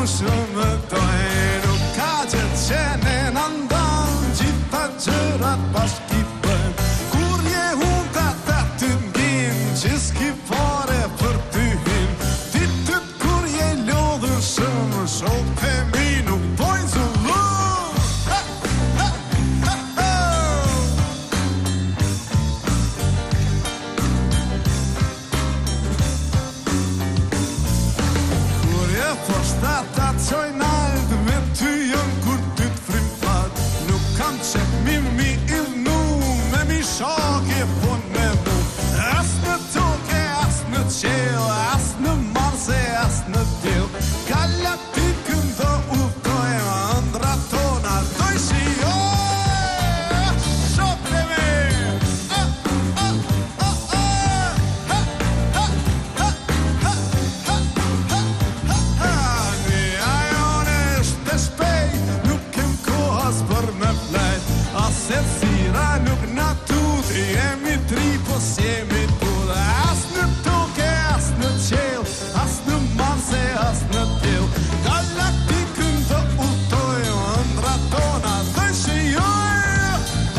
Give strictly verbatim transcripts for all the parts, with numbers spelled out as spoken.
shumë dojnë. Nuk ka që qene në ndonë, gjitha gjërat bashkë i bëjmë. Kur je unë të ata të nginë, që s'ki fare për ty hinë. Ditët kur je lodhër shumë, shokë të mi nuk bojnë zullu. Poshta ta qojnë aldë me ty jënë kur ty të frim fat. Nuk kam qep mi mi ilnu me mi shake po me mu. As në toke, as në qel, as në marse, as në del. Galaktikën do udojmë, ëndra tona do i shioj. Shok të me se thira nuk na tut, jemi tri po s'jemi tut. As në toke, as në qel, as në marse, as në del. Galaktikën të udojmë, ëndra tona dhe shijoj.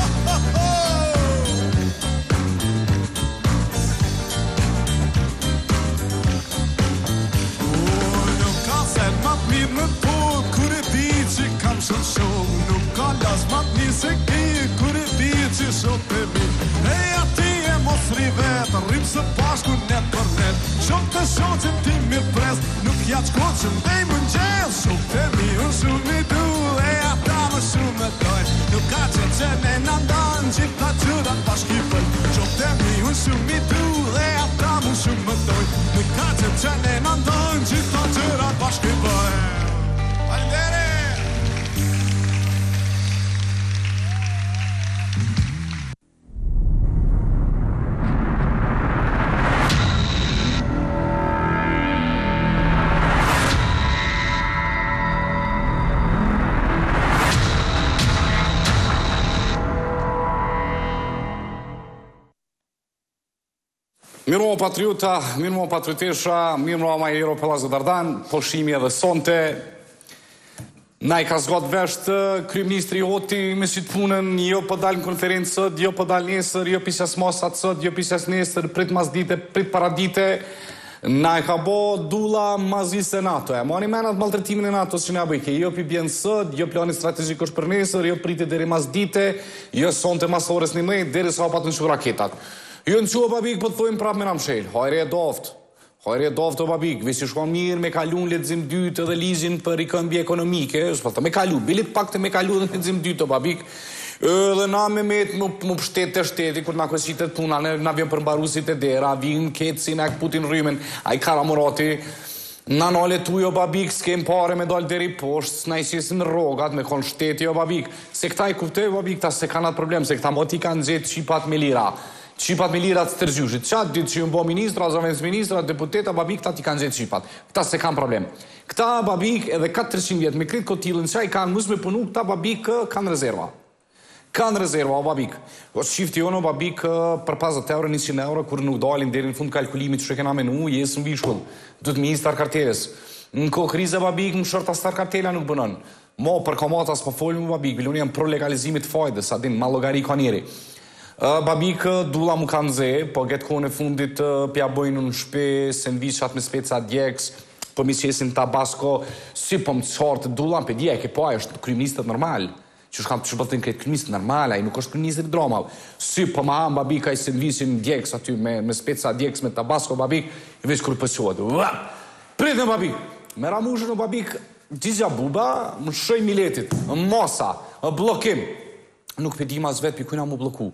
Nuk ka se ma mirë në tokë, kur e di që kam shumë shumë. Nuk ka las ma mirë se ki, kur e di që shumë të mi. E ati e mos rivet, rrim së pashku net për net. Shumë të shumë që ti mirë pres, nuk ja qko që ndej më njel. Shumë të mi, unë shumë i du, e ata më shumë me doj. Nuk ka që qene në ndonë, gjitha gjërat bashkipën. Shumë të mi, unë shumë i du, e ata më shumë me doj. Nuk ka që qene në ndonë, gjitha gjërat bashkipën. Falendere! Mirë mo patriota, mirë mo patriotesha, mirë mo majero Pelazë Dardan, po shimi edhe sonte. Na i ka zgot vesht kryeministri Hoti me si të punën, jo po dal në konferencë, jo po dal nesër, jo pisjas mosat sot, jo pisjas nesër, prit mas dite, prit para dite. Na i ka bo dula mazise NATO. E mani menat maltretimin e NATO-s që ne bëjke, jo pi bjenë sët, jo plani strategjik është për nesër, jo priti deri mas dite, jo sonte mas orës një mëjt, deri sa pa të nëshu raketat. Jo në qua babik për të thujmë prap me në mshel, hajre e doft, hajre e doft o babik, visi shkon mirë me kalun letzim dytë edhe lizin për rikëmbje ekonomike, s'pëllë me kalu, bilit pak të me kalu dhe letzim dytë o babik, edhe na me met më pështet të shteti, kur na kësitet puna, na vjen për mbarusit e dera, vim ketsin e Putin rrymen, a i karamurati, na nale tuj o babik, s'kem pare me dal deri poshtë, s'na i sjesin rogat me kon shteti o babik, se këta i kupte o babik, ta se kanat problem, se këta moti kanë gjetë qipat me lira. Qipat me lirat së tërgjyshit. Qatë ditë që ju mbo ministra, zavens ministra, deputeta, babik, ta ti kanë gjithë qipat. Këta se kanë problem. Këta babik edhe katërqind vjetë me kritë kotilën, që i kanë mus me punu, këta babik kanë rezerva. Kanë rezerva, o babik. O shifti jonë, o babik, për pesëdhjetë euro, njëqind euro, kur nuk dalin deri në fund kalkulimit që kena menu, jesë në vishkull. Du të mi star karteles. Në ko krize, babik, më shërta star kartela nuk bënën. Mo, për komatas po folim, babik, biloni jam pro legalizimit fajdes, adin, ma logari ka njeri. Babik dula mu kanë ze, po getë kone fundit pja bojnë në shpe, sandviçat me speca djeks, po mi qesin Tabasco, si po më të qartë dula në pe djek, e po ajo është kryeministët normal, që shkam të shpëllëtin këtë kryeministët normal, ajo nuk është kryeministët dromal, si po ma am babik a i sandviçin djeks aty me, me speca djeks me Tabasco, babik, i veç kur pësjohet, prit në babik, me ramushën në babik, gjizja buba, më shëj miletit, në mosa, në blokim, nuk pe di ma zvet për kujna mu bloku.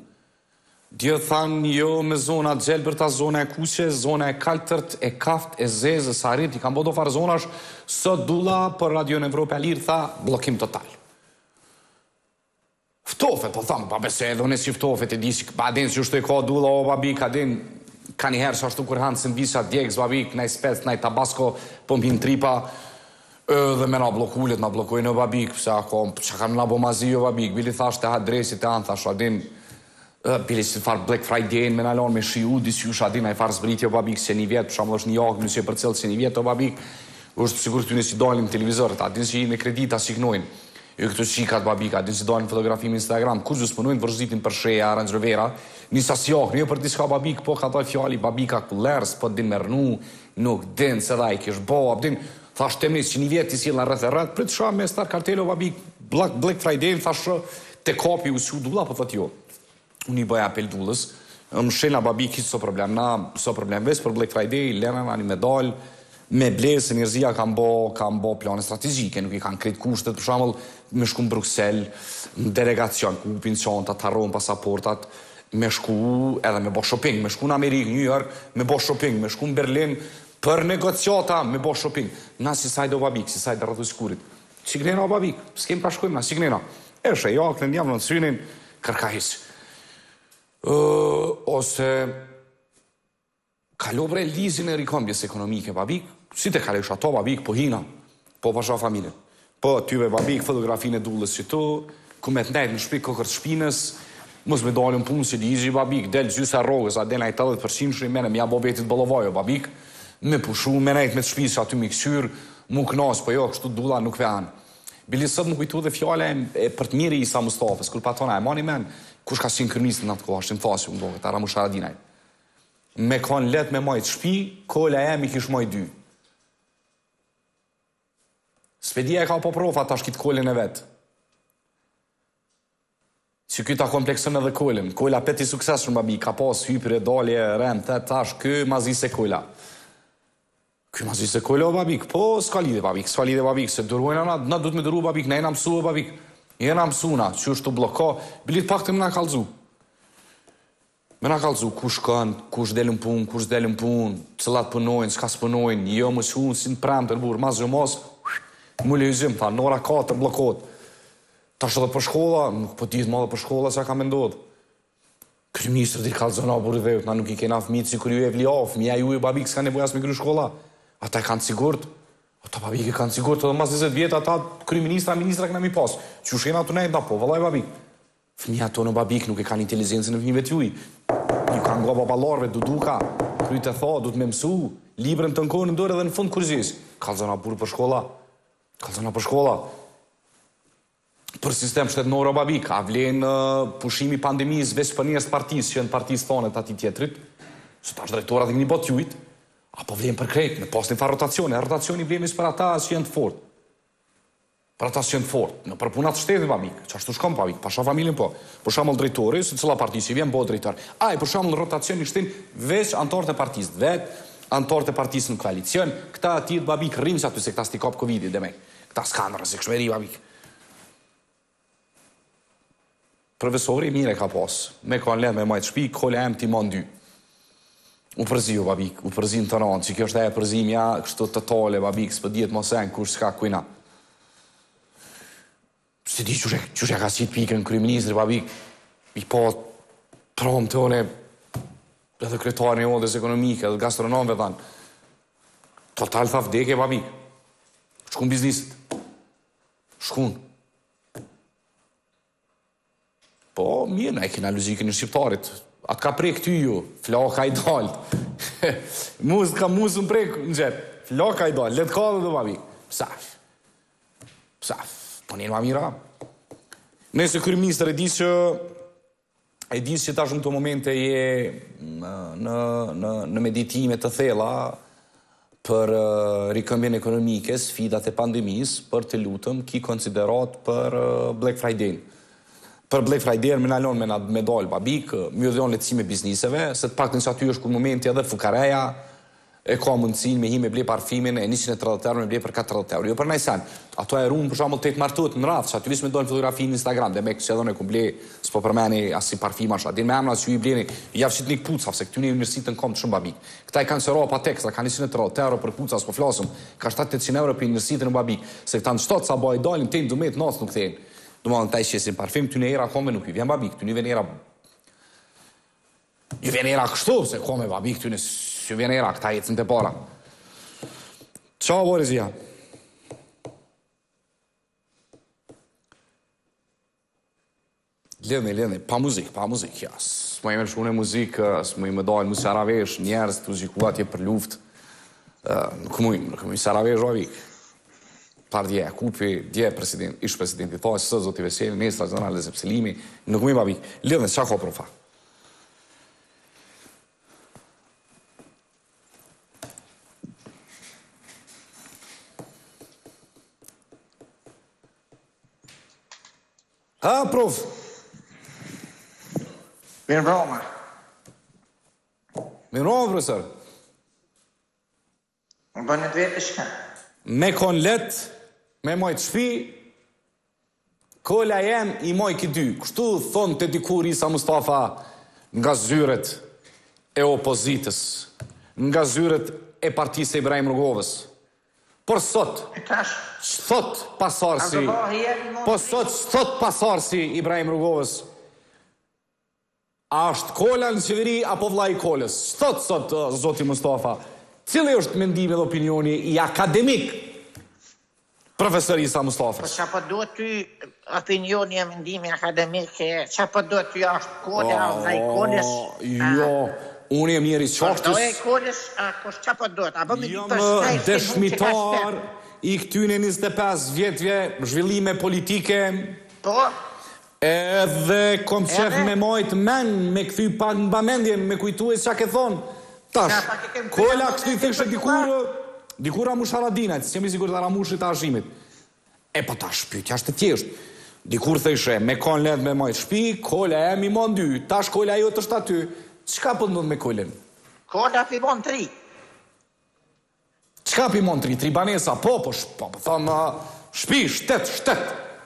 Dje thanë jo me zona gjelbërta, zona e kuqe, zona e kaltërt, e kaft, e zezë, sarit, i kam bodo farë zonash, sot dula për Radio në Evropë e Lirë, tha, blokim total. Ftofet, po thamë, pa bese edhe unë si ftofet, e di që pa din që shtu e ka dula, o babik, a din, ka njëherë që ashtu kur hanë së nëvisha djekës, babik, naj spec, naj Tabasco, po mbin tripa, edhe me na blokullet, na blokojnë o babik, pëse ako, që kam na bo mazi o babik, bili thash të ha dresit e anë, thash, a din, bili që të farë Black Friday me nalon me shiu, disi u shadin, a i farë zbritje o babik se një vjetë, për shamë është një jakë, nësje për cilë se një vjetë o babik, është sigur këtyne si dalin televizorët, a din si në kredita signojnë. Jo këto shikat babika, din si dalin fotografi në Instagram, kur që s'punojnë vërzitin për sheja, Range Rovera, nisa sjokë, një për diska babik, po ka doj fjali babika kullerës, po din mërnu, nuk din se dha i kish bo, abdin, thash temnis që një vjetë i silën rreth e rreth, për të shra me star kartelo babik, Black, Black Friday, thash te kapi u si u dula, po thot jo. Unë i bëja apel dullës, më shena babik, hiç so problem, na, so problem, ves për Black Friday, lena na një medal, me blesë, njerëzia kanë bo, kanë bo plane strategjike, nuk i kanë kretë kushtet, për shembull me shku në Bruxelles, në delegacion, ku upin qanta, të harrojnë pasaportat, me shku edhe me bo shopping, me shku në Amerikë, New York, me bo shopping, me shku në Berlin, për negociata, me bo shopping. Na si saj do babik, si saj do rrëtu sikurit. Signena o babik, s'kem pa shkojmë, na signena. Eshe, jo, këtë njavë në synin, kërkajis. Uh, ose kalo bre lizin e rikombjes ekonomike, babik, si te kalesh ato, babik, po hina, po pasha familjen. Po, tyve, babik, fotografin e dullës që tu, ku me të nejtë në shpik kokër të shpinës, mos me dalën punë si lizi, babik, del gjysa rogës, a del ajtë edhe përqinë shri, mene, mja bo vetit bëllovajo, babik, me pushu, me nejtë me të shpisë që aty mi kësyrë, mu kënas, po jo, kështu dulla nuk veanë. Bili sot më kujtu dhe fjale e për të miri Isa Mustafës, kur patona e mani men, kush ka si në kërnisë në atë kohë, ashtë në thasi, unë bëgët, ara mu sharadinaj. Me kanë let me majtë shpi, kolla e mi kish majtë dy. Spedia e ka po profa ta shkit kollin e vetë. Që kjo ta kompleksën edhe kollin. Kolla peti sukses shumë babi, ka pas hypre, dalje, rem, të tash, kë mazi se kolla. Kë mazi se kolla o babik, po s'ka lidhe babik, s'ka lidhe babik, se dërvojnë na, na du të me dërru babik, ne jena mësu o babik. Jena mësuna, që është të bloko, bilit pak të më na kalzu. Me na kalzu, kush kanë, kush delën punë, kush delën punë, cilat punojnë, s'ka s'punojnë, jo më shunë, si në premë të rëburë, mas jo mos, mu lejzim, tha, në ora katër blokot. Ta shë dhe për shkolla, nuk po ditë ma dhe për shkolla, se ka me ndodhë. Kryeministri di kalzona burë dhejt, na nuk i kena fmitë si kër ju e vli af, mja ju e babik s'ka nevoja s'me kry shkolla. Ata e kanë sigurt, ata babik e kanë sigurt, edhe mas njëzet vjetë ata kryeministra, ministra këna mi pas. Që shkena të nejtë, da po, vëllaj babik. Fëmija to në babik nuk e kanë inteligencën e fëmijëve t'juj. Ju kanë nga babalarve, duduka, kryt e tha, du të me mësu, librën të nkonë në dorë edhe në fund kurzis. Kalzona burë për shkolla, kalzona për shkolla. Për sistem shtetënor o babik, a vlen uh, pushimi pandemis veç për njës partis që në partis tonet ati tjetrit, së tash drejtorat e një bot jujt, apo vlen për krejt, me pas një farë rotacione, rotacioni vlemis për ata që jenë të fort. Për ata që jenë të fort, në për punat shtetit babik, që ashtu shkom babik, pasha familjen po, për shamull drejtori, se cila partis i vjen bo drejtor. Aj, për shamull rotacioni shtin veç antarët e partis vet, antarët e partis në koalicion, këta atit babik rrimë që aty se këta sti kap Covid-i dhe me, këta skanë rëzik shmeri babik. Profesori mire ka pas, me kanë ledh me majtë shpi, kole em ti man dy. U përzi ju, babik, u përzi në të ranë, që kjo është e përzimja, kështu të tale, babik, s'pë djetë më sen, kush s'ka kujna. Se di qështë e ka qitë pikën kryeministri, babik, i po prom të one, edhe kretarën e odës ekonomike, edhe gastronomve dhanë. Total tha vdekje, babik. Shkun biznisit. Shkun. Po, mirë, ne e kena luzikën në shqiptarit. Atë ka prek ty ju, flaka i dalët. Muzë ka muzë më prek në gjepë. Flaka i dalët, letë ka dhe dhe babik. Psaf. Psaf. Po njënë ma mira. Nëse kryeministër e disë që e disë që tash në të momente je në, në, në, në meditime të thella për uh, rikëmbjen ekonomike, sfidat e pandemis, për të lutëm ki konsiderat për uh, Black Friday. Për Black Friday me nalon me me dal babik, më dhon lehtësime bizniseve, se të paktën se aty është kur momenti edhe fukareja e ka mundësinë me hi me ble parfimin e njëqind e tridhjetë euro me ble për katërdhjetë euro. Jo për najsan. Ato e ruan për shembull tet martuat në radhë, aty vetëm don fotografi në Instagram, dhe me që donë ku ble, s'po përmeni as si parfimash, a din me emra që i bleni, javë një kpuca, se këtu në universitetën kom të shumë babik. Këta i kanë sero pa tekstra, kanë njëqind e tridhjetë euro për kpuca, s'po flasëm, ka shtatë tetëqind euro për universitetën në babik, se këta në shtat sa baj dalin ten dumet nas nuk thënë. Domethënë ta ishin parfim ty në era kome nuk i vjen babik, ty në vjen era. Ju vjen era kështu se kome babik ty në ju vjen era këta ecën te para. Ciao Borizia. Lënë, lënë, pa muzikë, pa muzikë, ja. S'më jemi shkuar në muzikë, s'më më dalë mos aravesh, njerëz të zgjikuat je për luftë. Në këmujnë, në këmujnë Sarave Zhovik. Par dje, kupi, dje president, ish presidenti, thoi së zoti Veseli, ministra generale dhe Sepselimi, në këmujnë babik, lidhën së qako profa. Ha, prof? Mirë broma. Mirë broma, profesor. Më bënë të vetë shka. Me kon let, me mojt shpi, kolla jem i moj këdy. Kështu thonë të dikur Isa Mustafa nga zyret e opozitës, nga zyret e partisë e Ibrahim Rrugovës. Por sot, sot pasarsi, po sot, sot pasarsi Ibrahim Rrugovës, a është kolla në qeveri apo vlla i kollës? Sot, sot, zoti Mustafa, cili është mendimi dhe opinioni i akademik profesor Isa Mustafa? Po që po do ty opinioni e mendimi akademik, që po do ty është kolla vlla i kollës? Jo, unë e mirë i qashtës. Vlla i kollës, që po do të? Jam dëshmitar i këtyne njëzet e pesë vjetëve zhvillime politike. Po? Edhe kom qef me mojt men, me këthy pak në bamendjen, me kujtu e qa ke thonë. Tash, kolla kështu i thekshë dikur, dikur Ramush Haradinajt, si jemi sigur të Ramushit të ashimit. E po tash, pyetja është të tjeshtë. Dikur thekshë, me kon let me mojt shpi, kolla e mi mon dy, tash kolla jo të shtë aty. Qka për ndodh me kollen? Kolla pi mon tri. Qka pi mon tri? Tri banesa, po, po, po, po, thonë, shpi, shtet, shtet.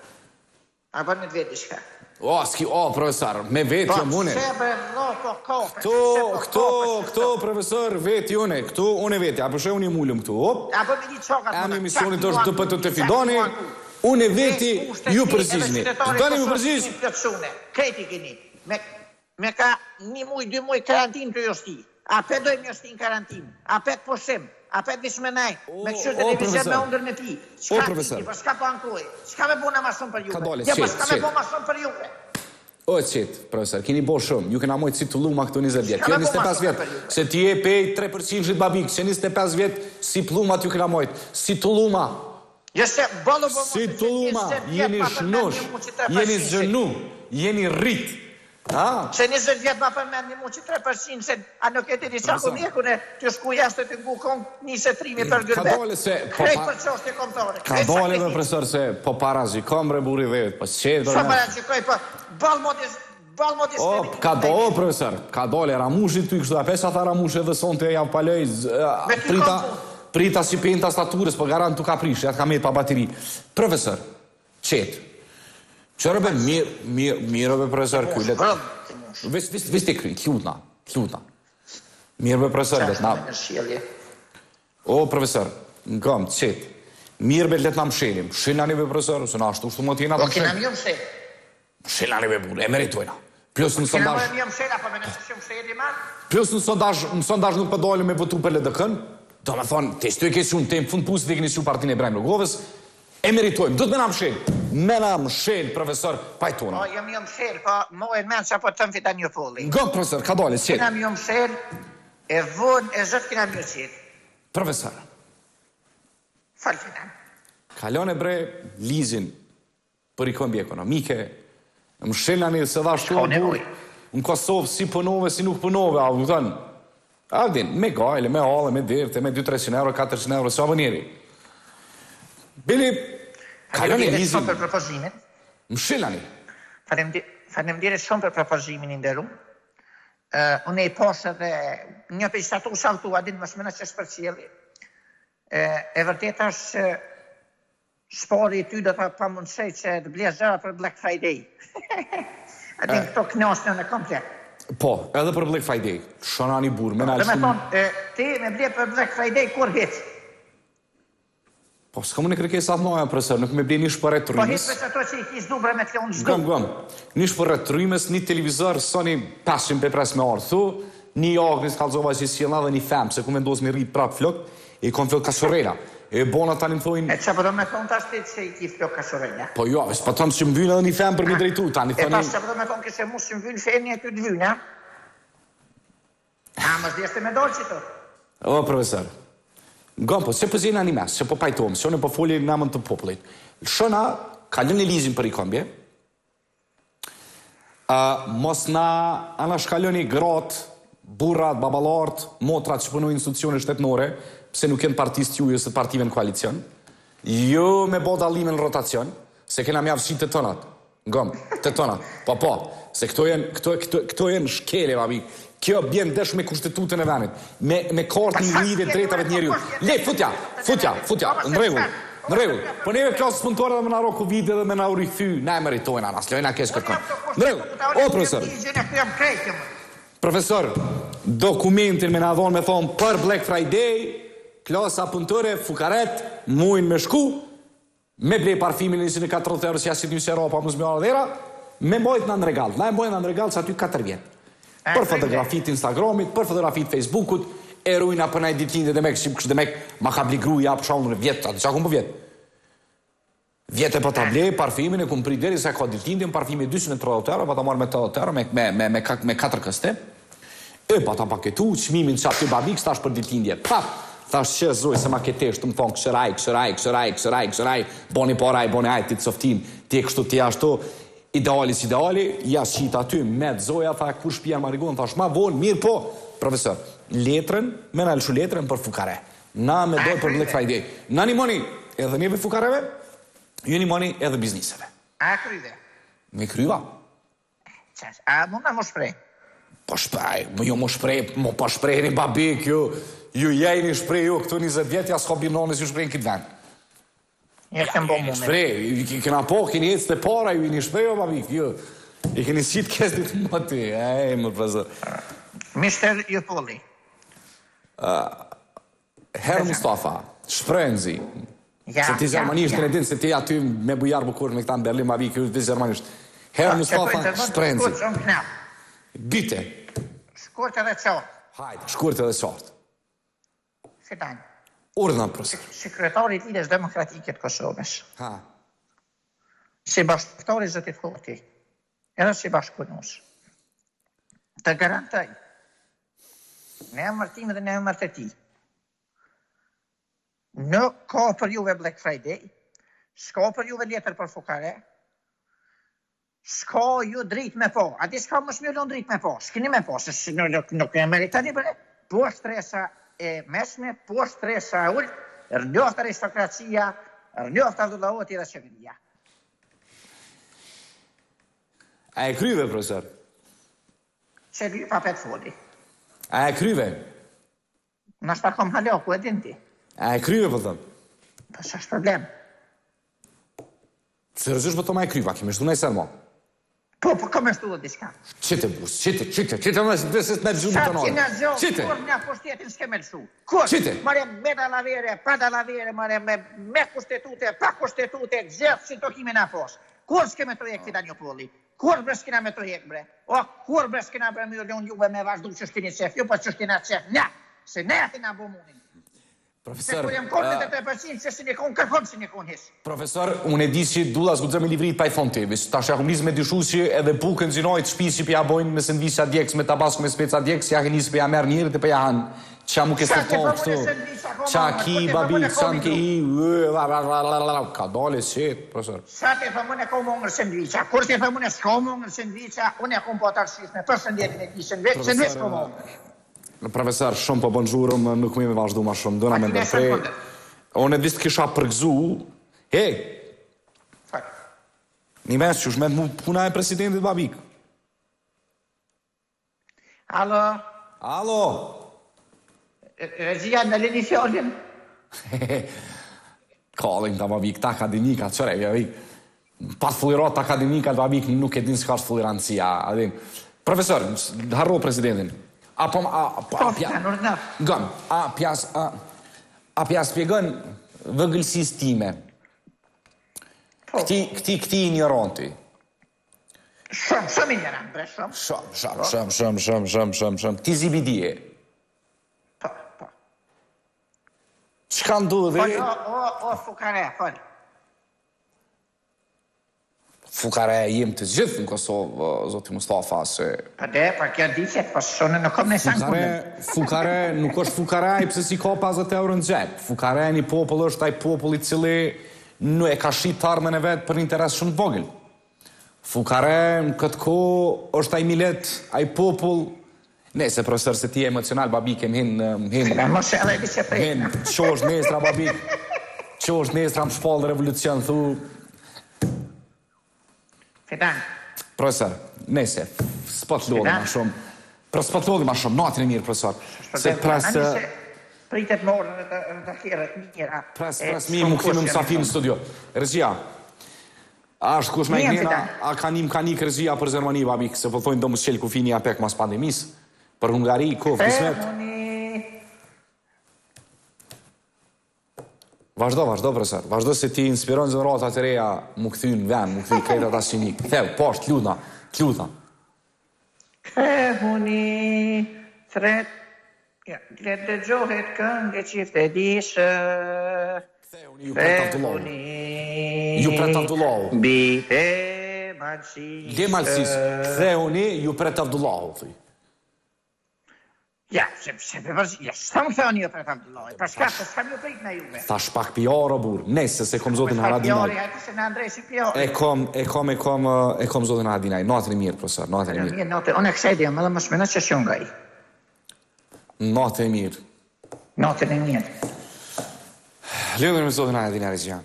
A për në të vetë shka. O, s'ki, o, profesor, me vetë jë mune. Po, sebe, no, po, kope. Këto, këto, këto, profesor, vetë jone, këto, une vetë, a përshë unë i mullëm këtu, op. A për me një qokat. Em emisionit është dë për të të fidoni, une veti ju përzishni. Dëni ju përzish. Kreti keni, me ka një muj, dy muj karantin të josti. A pe dojmë josti në karantin, a pe të poshim, a pe të vishmenaj, me kështu të televizor me undër me ti. O, profesor. Shka po ankoj, shka me bona ma shumë për juve. Ka dole, ja, qetë, shka me bona ma shumë për juve. O, qetë, profesor, keni bo shumë, ju kena mojtë si të luma këtu njëzet vjetë. Jo njëzet e pesë vjetë, se ti e pej tre përqind shit babik, se njëzet e pesë vjetë si plumat ju kena mojtë, si të luma. Si të luma, jeni shnosh, jeni zhënu, jeni rrit. Se njëzet vjetë ma përmen një mu që tre përqind, se a nuk e të di qako mjekune, të shku jashtë të ngu kong njëse trimi për gërbet. Krejt për qosht e komtore. Ka dole, me profesor, se po parazikon bre buri vetë, po qetë për me. Sa parazikoj, po balmodis, balmodis. O, ka dole, profesor, ka dole, Ramushit të i kështu, a pesha tha Ramush edhe son të javë palej, prita si penta staturës, po garant të ka prish, atë ka me pa bateri. Profesor, qetë. Qërëbe, mirë, mirë, mirëve, profesor, kujlet. Viste kry, t'lutna, t'lutna. Mirëve, profesor, letna. O, profesor, në gëmë, qëtë. Mirëve, letna më shelim. Shilanive, profesor, se na ashtu shtu më t'jena të më shelim. O, kina më shelim. Shilanive, bule, e meritojna. Plus në sondaj... Kina më shelim, apo me nësë shumë shelim, ma? Plus në sondaj, në sondaj nuk përdojle me votu për L D K-n. Do me thonë, te shtu e kesu në tem fund pusit e keni su partinë e Ibrahim Rrugovës. E meritojmë, do të me na më shelim. Me na më shelim, profesor, pajtona. O, jam jam shelim, po moj e menë që po të më fita një folli. Nga, profesor, ka dole, qëtë. Kina më jam shelim, e vonë, e zëtë kina më qëtë. Profesor. Falë kina. Kalon e bre lizin për i këmbi ekonomike, më shelani se dha shtu në Kosovë si punove, si nuk punove, a u thënë, a din, me gajle, me hale, me dirte, me dy tre qind euro, katër qind euro, sa vënjeri. Bili, kalon e lizin... Shumë për propozimin. Më shelani. Faleminderit shumë për propozimin i nderuar. Unë e posë dhe një për statu saltu, a din më shmena që është për qëli. E vërtet është spori i ty do të pa mundësej që të blej zëra për Black Friday. A din këto knasën në komplet. Po, edhe për Black Friday. Shonani burë, me në alështu... Dhe me thonë, ti me blej për Black Friday kur hitë. Po, s'ka më në kërkes atë noja, profesor, nuk me blej një shpëret të rrymës. Po, hitë për që to që i kisë dubre me të unë zdu. Gëm, gëm. Një shpëret të rrymës, një televizor, sa një pesëm për pres me arë, thu, një jagë, një s'kalzova që si jelna dhe një femë, se ku me ndosë me rritë prapë flok, e kom flok kasorela. E bona tani më thojnë... E që përdo me thonë të ashtë që i ki flok kasorela? Po jo, s'pa tëmë që më vynë edhe një femë për mi drejtu, tani thoni... E pas që përdo me thonë këse mu që më vynë fejnë e ty të vynë, a? A, më zdjeshte me dolë që të? O, profesor, Gëm, po, se po zina një mes, se po pajtojmë, se unë po foli në namën të popullit. Shona, ka lënë lizin për i kombje, uh, mos na anashkalloni gratë, burrat, babalart, motrat që punojnë institucione shtetënore, pse nuk jenë partisë ju, jësë partive në koalicion, jo me bo dallime në rotacion, se kena mjafësi të tonat, ngëm, të tonat, po po, se këto jenë, këto, këto, këto jenë shkele, babi, kjo bjen desh me kushtetutën e venit, me, me kartë një lidhe drejtave të njeriu. Le, futja, futja, futja, në regull, në regull, po neve klasë punëtore dhe me na ro Covid dhe me na u rikëthy, na e meritojnë anas, lojna kesh kërkon. Në regull, o, profesor. Profesor, dokumentin me na dhonë me thonë për Black Friday, klasa punëtore, fukaret, mujnë me shku, me blej parfimin në njësën e katërdhjetë euro si asit njësë Europa, më zmjara dhera, me mbojt në në regal. Na e mbojt në në regal që aty katër vjetë. Për fotografit Instagramit, për fotografit Facebookut, erujna për najt ditlinde dhe mek, shqip kështë dhe mek, ma ka bli gruja për shumë në vjetë, atë që akun për vjetë. Vjetë e për ta blej, parfimin e kumë prit deri se ka ditlinde, parfimi dyqin e tridhjetë euro, pa ta marrë me tridhjetë euro, me, me, me, me, me katër këste, e pa ta paketu, qmimin që aty babik, stash për ditlindje, pap, thash që zoj se ma ketesh, të më thonë këshëraj, këshëraj, këshëraj, këshëraj, këshëraj, boni paraj, boni aj, ti të softin, ti e kështu, ti ashtu, idealis ideali, jas qita aty, me të zoja, tha, kur shpia marigon, thash, ma vonë, mirë po, profesor, letrën, me në lëshu letrën për fukare, na me dojë për Black Friday, na një moni edhe njëve fukareve, ju një moni edhe bizniseve. A kryve? Me kryva? A mund në më shprej? Po shprej, më jo më shprej, më po shprej një babik, ju, ju jajni shprej, ju, këtu njëzet vjetja s'ka binonis ju shprej në këtë vend. Një këmë bo mune. Shprej, këna po, keni jetës të para, ju i një shprej, o babik, ju, i keni qitë kestit më ty, ej, më profesor. mister Jupoli. Herë Mustafa, shprenzi, se ti zermanisht në din, se ti aty me bujar bukur me këta në Berlin, babik, ju ti zermanisht. Herë Mustafa, shprenzi. Bite. Shkurt edhe qartë. Hajde, shkurt edhe qartë. Fitan. Urdhën, profesor. Sekretari i Lidhjes Demokratike të Kosovës. Ha. Si bashkëftari Zotit Hoti, edhe si bashkëpunus, të garantoj në emër tim dhe në emër të tij, në ka për juve Black Friday, s'ka për juve letër për fukare, s'ka ju dritë me po, ati s'ka më shmjëllon dritë me po, s'kini me po, se nuk e meritani bre, po shtresa e mesme, po shtresa ullë, rënjoft aristokracia, rënjoft Abdullahoti dhe qeveria. A e kryve, profesor? Që ly pa petë foli. A e kryve? Në shta kom haloku e dinti. A e kryve, po thëmë? Po që është problem? Seriozisht po të ma e kryva, kemi shtu në i sërmo. Po, po, kom e shtu dhe diska. Qite, bus, qite, qite, qite, më nësë nësë në rëgjumë të nërë. Qatë që në gjohë, Qite. kur në pushtetin s'ke me lëshu. Kur? Qite. Mare me dalavere, pa dalavere, mare me, me kushtetute, pa kushtetute, gjithë që të kime në posë. Kur s'ke me të jek Fidan Jupoli? Kur bre s'kina me të jek bre? O, kur bre s'kina bre me lion juve me vazhdu që shkini qef, ju pa që shkina qef, ne, se ne ati na bo munin. Se Profesor, kur jem konë të të përqin, që si një konë kërkon si një konë hisë. profesor, unë e di që dula s'gudzë me livrit pa i thonë tebi, ta shë akum me dyshu që edhe bukën zinojt shpis që pja bojnë me sëndvisha djekës, me tabasku me speca djekës, që ja kënisë për ja merë njërë të për ja hanë. Qa mu ke sërton kështu? Qa ki, babi, qa në ke i, ka dole shqit, profesor. Sa të për mëne ko mongër sëndviqa, kur të për mëne s'ko mongër sëndviqa, unë e kom po të arsisme, për sëndjetin e ti sëndviq, sëndviq ko mongër. Profesor, shumë po bënxurëm, nuk mi me vazhdu ma shumë, dona me ndërprej. Unë e disë të kisha përgzu, hej, një mes që shmet mu puna e presidentit babik. Alo, Alo? regjia në lini fjallin? Kalin të babik, të akademika, qëre, babik. Pas fullirat të akademika, babik, nuk e din s'ka është fullirancia. Profesor, harro presidentin. Apo, a, a, pja, gëm, a, pjas, a, a pjas pjegën vëgëlsis time. Këti, këti, këti ignoranti. Shumë, shumë ignorant, bre, shumë. Shumë, shumë, shumë, shumë, shumë, shumë, shumë, shumë. Këti zibidije. Po, po. Qka ndu dhe... Po, o, o, o, fukare, fol. fukare jem të gjithë në Kosovë, zoti Mustafa, se... Pa de, pa kja diqet, pa sonë në kom në sankë Fukare, fukare, nuk është fukaraj pëse si ka pesëdhjetë euro në gjep. Fukare një popull është ai popull i cili nuk e ka shit armën e vetë për një interes shumë të vogël. Fukare në këtë kohë është ai milet, ai popull... Nese, profesor, se ti e emocional, babik, e më hinë... Hinë, mos e edhe që prejnë. Hinë, që është nesra, babik. Që është nesra më shpallë revolucion, thu... Fidan. Profesor, nese, s'pat lodhë ma shumë. Pra s'pat lodhë ma shumë, natën e mirë, profesor. Se pres... Pritet më orën e të kjerët mira. Pres, pres, mi mu këthime mësafir në studio. Rezia, a është kush me i njena, a ka një mkanik rezia për Zermani, babik, se pëlltojnë do më shqelë kufini apek mas pandemis, për Hungari, kuf, kismet. Vazhdo, vazhdo, profesor. Vazhdo se ti inspiron zënrata të reja mu këthy në vend, mu këthy krejta të asinik. Thev, poshtë, t'lutna, t'lutna. Këhuni, thret, ja, glet dhe gjohet këngë qifte dishë. Këhuni, ju pret Abdullahu. Ju pret Abdullahu. Bite malsisë. Le malsisë. Këhuni, ju pret Abdullahu, thuj. Ja, se se përzi, ja, s'ta më këthoni jo pret Abdullahu. Për shka, se s'ka më prit në juve. Thash pak pjara, burë. Nese, se kom zotin Haradinaj. Pjari, hajtë se në Andresi pjari. E kom, e kom, e kom, e kom zotin Haradinaj. Natën e mirë, profesor, natën e mirë. Natën, unë e kësaj dhe, më dhe më shmena që shumë nga i. Natën e mirë. Natën e mirë. Lëndër me zotin Haradinaj, Rezia.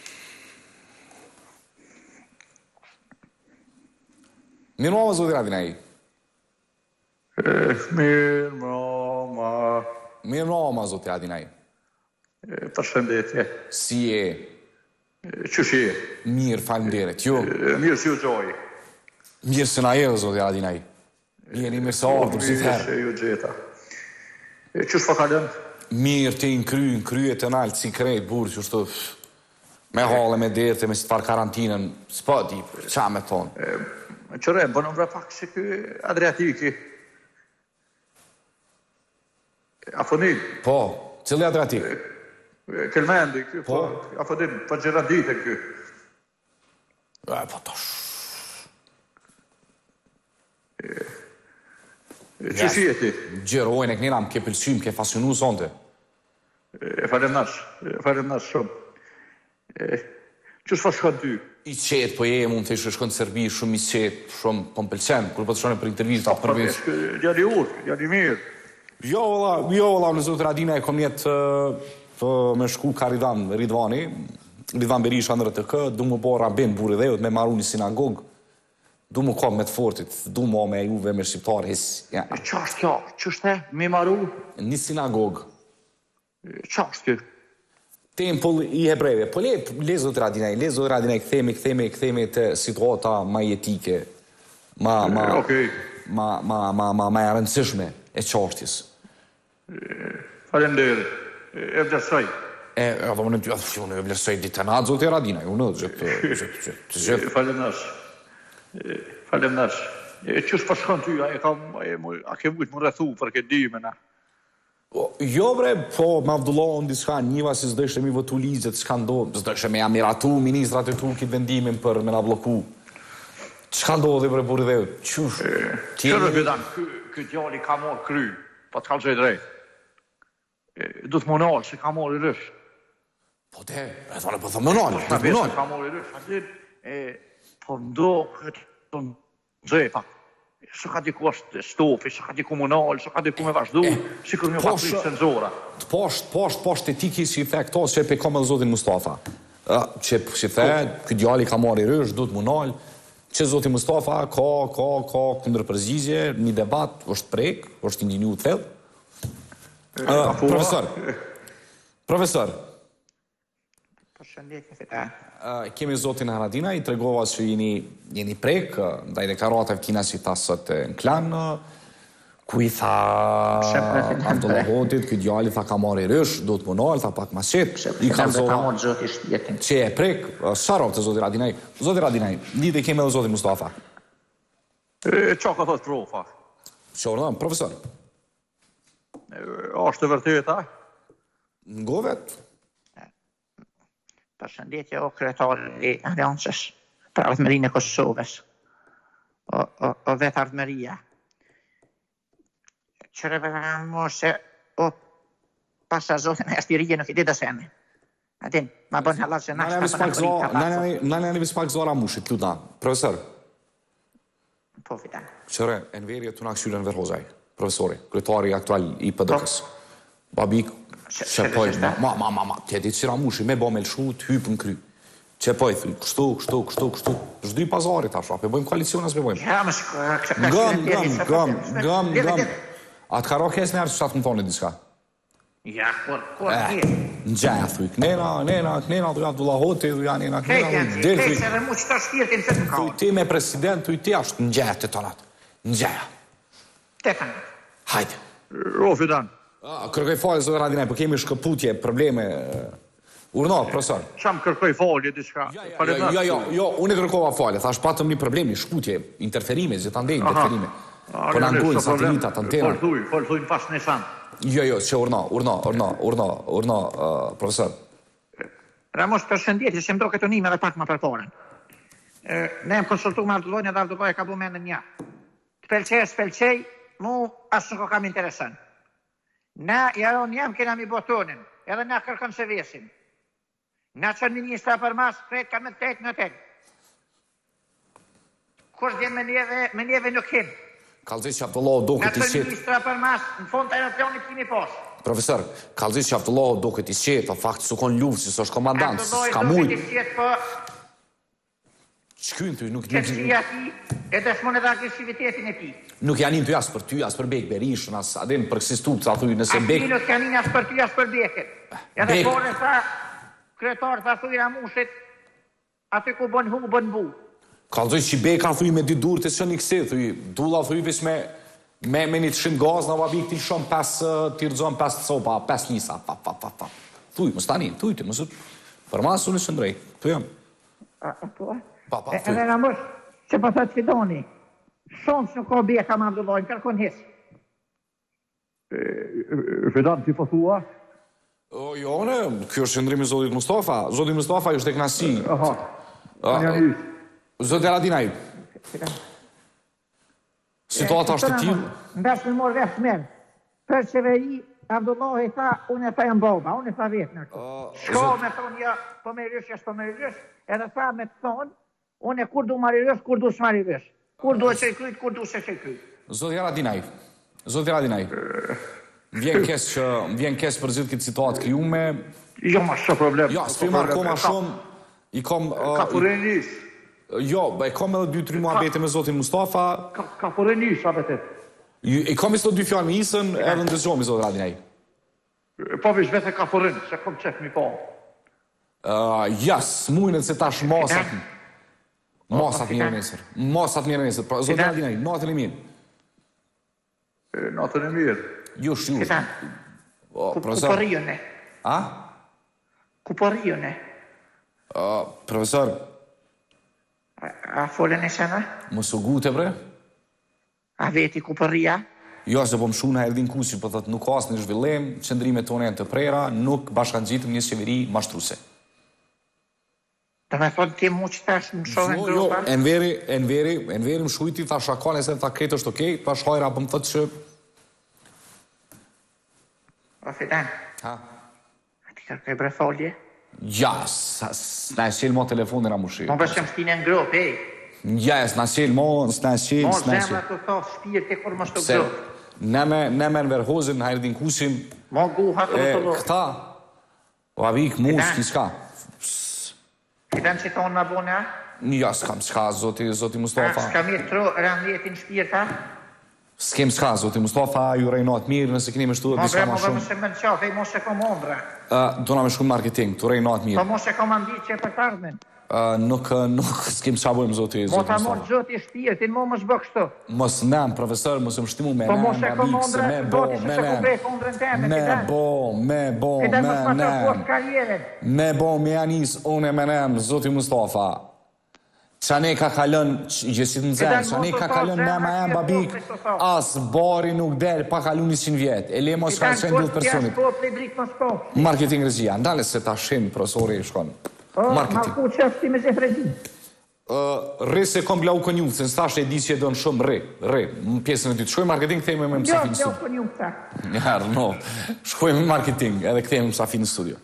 Mirë mama, zotin Haradinaj. Mirë mama. Mirë mama, zotin Haradinaj. Përshëndetje. Si e? Qësh je? Mirë, falemderit. Jo? Mirë si u gjoj. Mirë se na edhe, zotin Haradinaj. Jeni mirë se ardhur, si Mirë se ju gjeta. Qësh pa kalën? Mirë, te në kry, në kryet të naltë si krejt, burë, që shtu... Me hale, me derte, me stvar karantinën, s'pa di, qa me thonë? Qëre, bënë më pak që kë Adriatiki. Afonil. Po, cili Adriatik? Kelmendi, kë, po, Afonil, për Gjerandite, kë. E, po tash... Qësh jeti? Gjerojnë e kënira, më ke pëlqy, më ke fasionu sonte. E falem nash, e falem nash shumë. Qësh fa shkon ty? I qetë, po je, mund të ishë shkon të Serbi, shumë i qetë, shumë po më pëlqen, kur po të shkone për intervjista për vesh. Djali urë, djali mirë. Jo, valla, jo, valla, në zotë Radina e kom jetë me shku ka Ridvan, Ridvani, Ridvan Berisha në R T K, du më bo rabin burë dhe me maru një sinagogë, du më kom me të fortit, du më me juve me shqiptarë, hes... Qa është kjo? Qështë e? Me maru? Një sinagogë. Qa është kjo? Tempull i hebreve. Po le, le zotë Radinaj, le zotë Radinaj, këthemi, këthemi, këthemi të situata ma jetike, ma, ma, ma, ma, ma, ma, ma e rëndësishme e qashtjes. Falemderit, e vlerësoj. E, e, dhe më në ty, unë e vlerësoj ditë natë, zotë Radinaj, unë, gjithë, gjithë, gjithë. Falem nash, falem nash. Qështë pa shkon ty, a ke mujtë më rrethu për këtë dimena? Jo bre, po me Abdullah në diska njëva si zdo ishte mi vëtu ligjet, s'ka ndo, zdo ishte me amiratu ministrat e tu kitë vendimin për me na bloku. Çka ndodhi bre burë dhe, qush? Qërë vidan, këtë djali ka morë kry, pa të kalqoj drejt. Du të më nalë, se ka morë i rësh. Po te, e thone po thë më nalë, du të më nalë. Ka morë i rësh, atin, po ndo këtë të nëzeta. Së ka diku është stofi, së ka diku monal, së ka diku me vazhdu, si kërë një patri senzora. Të poshtë, poshtë, poshtë e ti kisi i the këto, që e pe kome dhe zotin Mustafa. Që si the, këtë djali ka marrë i rësh, du të monal, që zotin Mustafa ka, ka, ka këndër përzizje, një debat, është prek, është indinju të thellë. Profesor, profesor. Përshëndetje, fita. Kemi zotin Haradinaj, i tregova që jeni, jeni prek, ndaj deklaratave kina si tha sot në klan, ku i tha Abdullahotit, këtë djali tha ka marrë i rësh, do të munal, tha pak ma qetë, i ka zova, që e prek, sharov të zotin Haradinaj. Zotin Haradinaj, lidhe kemi edhe zotin Mustafa. Qa ka thot profa? Që ordam, profesor. Ashtë të vërtet, a? Ngo vetë. Përshëndetje o kretarë i Aliancës. për ardhmërinë e Kosovës, o, o, o vetë ardhmëria. Qërë për moshe, o pasa zotin e astirije nuk i di dësene. Atin, ma bën halat që nashtë të për në Në në vis pak zora mushit, luta. Profesor. Po, fitan. Qëre, në verje të në aksyren Verhozaj, profesori, kryetari aktual i P D K-s. Babik, që poj, ma, ma, ma, ma, tjeti qira mushi, me bo me lëshu, të hypë në kry. Që poj, thuj, kështu, kështu, kështu, kështu. Zhdui pazarit, asha, pe bojmë koalicionas, pe bojmë. Ja, më shko, Gëm, gëm, gëm, gëm, gëm. Atë ka roke esë nërë që shatë më thoni diska. Ja, kur, kur, Eh, kur. në gjajë, thuj, knena, nena, knena, thuj, Abdullah Hoti, thuj, nena, knena, Kejtë, thuj, del, kejtë, thuj. edhe mu që të shpirtin të të Thuj, kohë. ti me president, thuj, ti ashtë në gjajë të tonat. Në gjajë. Te kanë. Hajde. O, Fidan, Ah, Kërkoj falë, zotë Radinaj, po kemi shkëputje, probleme. Urno, profesor. qa më kërkoj falje, diçka. Jo, jo, jo, jo, unë e kërkova falë, thash patëm një problemi, shkputje, interferime, gjithandej interferime. Po në angojnë, satelitat, antena. Folthuj, folthuj në pas në sanë. Jo, jo, që urno, urno, urno, urno, urno, uh, profesor. Ramos, përshëndetje, që më do këtë unime dhe pak më përporën. Ne më konsultu me Ardulojnë edhe Ardulojnë ka bu me në një. Të pelqej, së pelqej, mu asë nuk o kam interesën. Na, jaron jam kena mi botonin, edhe na kërkon se vesim. Na qënë ministra për mas, krejt ka me të tek në tek. Kush dhe me njeve, me njeve nuk hin. Kalëzit që Abdullah do Na këtë i qënë qetë. ministra për mas, në fond të aeroplanit kini posë. Profesor, kalëzit që Abdullah do këtë i qetë, a fakt s'u kon luft, si s'është komandant, s'ka Ardulojnë mujt. do këtë qetë po, Qkyn ty, nuk, qëtësia nuk, ti, e dëshmon edhe agresivitetin e ti. nuk janin të jasë për ty, as për Bek Berishën, as adin për kësi stupë, sa thuj, nëse Asë Bek... ti nuk janin as për ty, as për beket. Edhe Bek- kore sa, kretar sa thuj Ramushit, aty ku bën hu, bën bu. Kalëzit që Beka thuj me dy durë të që një kësi, thuj, dula thuj vis me... Me me një të shimë gaz, në babik t'i shumë pes, t'i rëzon pes të sopa, pes lisa, pa, pa, pa, pa. Thuj, më stani, thuj ti, më sot. Për mas unë shëndrej, thuj jam. Po, Pa, pa, e- thuj. edhe Ramush, që po thët Fidoni, shumë që nuk ka beka më Abdullojnë, kërkon hisë. Fidan, ti po thua? O, jo, ne, kjo është shëndrimi Zotit Mustafa. Zotit Mustafa është e knasi. Aha, Ah, janë ishë. Zotit Radinaj, situata është të tillë. Ndash me morë vesh merë. Për qeveri, Abdullah i tha, unë e tha jam boba, unë e tha vetë në këto. Shko me thonë, ja, po me rysh, jashtë po me rysh, edhe tha me të thonë, unë e kur du marri rysh, kur du s'marri rysh. Kur du e që i kryt, kur du se që i kryt. Zotit Radinaj, Zotit Radinaj, vjen kes që, vjen kes për gjithë këtë situatë krijume. Jo, ma shë problem. Jo, s'pi marrë koma shumë, i kom... uh, Ka furenis. Jo, e kom edhe dy tri muhabete me Zotin Mustafa. Ka, ka furenis, a betet. Ju- I kom i sto dy fjallë me isën, edhe ndëzgjomi, Zotit Radinaj. Po vish vete ka furenis, se kom qef mi po. Uh, jas, mujnë se tash masat. Masat mirë nesër. Masat mirë nesër. Pra, Zotit Fidan. Radinaj, natën e mirë. E, Natën e mirë. Jush, jush. Këta, O, ku profesor. po rrione, A? ku po rrione. Uh, profesor, A folen e shena? mos u gute, bre? A veti ku po rria? Jo, se po më shuna Erdin Kusi, po thot nuk asë një zhvillim, qëndrimet tone janë të prera, nuk bashkan gjitëm një qeveri mashtruse. Do me thonë ti mu që tash më shohen Jo, jo, grupa? Enveri, Enveri, Enveri më shujti, tha shakane se ta kretë është okej, pa shhajra po më thot që... O Fidan, Ha? a ti kërkoj bre folje? Ja, sa- s'na e qelë mo telefonin a mushi. Mo bëshëm s'tine në grupë, ej. Ja, s'na qelë mo, s'na qelë, Mo s'na zemra qelë. të tha shpirti kur më shtu Se, grupë. ne me, ne me në Verhozin, në Erdin Kusin, Mo guha të e, të do. këta, o avik mu, Fidan. s'ki s'ka. Fidan që tonë më bune, a? Ja, s'kam s'ka, zoti, zoti A, Mustafa. s'ka mirë tro, randjetin shpirta? S'kem s'ka, zoti Mustafa, ju rejnat mirë, nëse keni me shtu dhe Mo disa bre, ma mo bre, shumë. më shemë në qafë, ej, mo se kom ondra. Uh, do na me shku në marketing, të rejnat Po mirë. mo se kom andit që e për tarmen. Uh, nuk, nuk s'kem qa bojmë, zoti, Mo zoti ta mor Mustafa. gjoti shpirtin, mo më shbë kështu. Mos nem, profesor, mos më shtimu me Po nem, mo se kom babik, se ondra, me bo, gjoti se me se kom nem. brek ondrën teme, Me Fidan. bo, me bo, me Fidan më s'ma të poshtë nem. karjeren. Me bo, me janis, une me nem, zoti Mustafa. Qa ne ka kalën, gjesit në zërë, qa ne ka kalën me ma em babik, as bari nuk del pa kalu një qinë vjetë, e le mos ka Fidan, qenë duhet kur t'ja personit. shpo, plej drik më shpo. Marketing rëzia, ndale se ta shenë, profesori, shkon. O, ma Marketing. ku që është ti me zefrezi. Rri se kom Glau Konjumcën, s'tash e di që e donë shumë rri, rri, në pjesën e dytë. Shkojmë marketing, këthejmë me Msafi në studio. Glau Konjumca. Njarë, no. Shkojmë marketing, edhe këthejmë me Msafi në studio.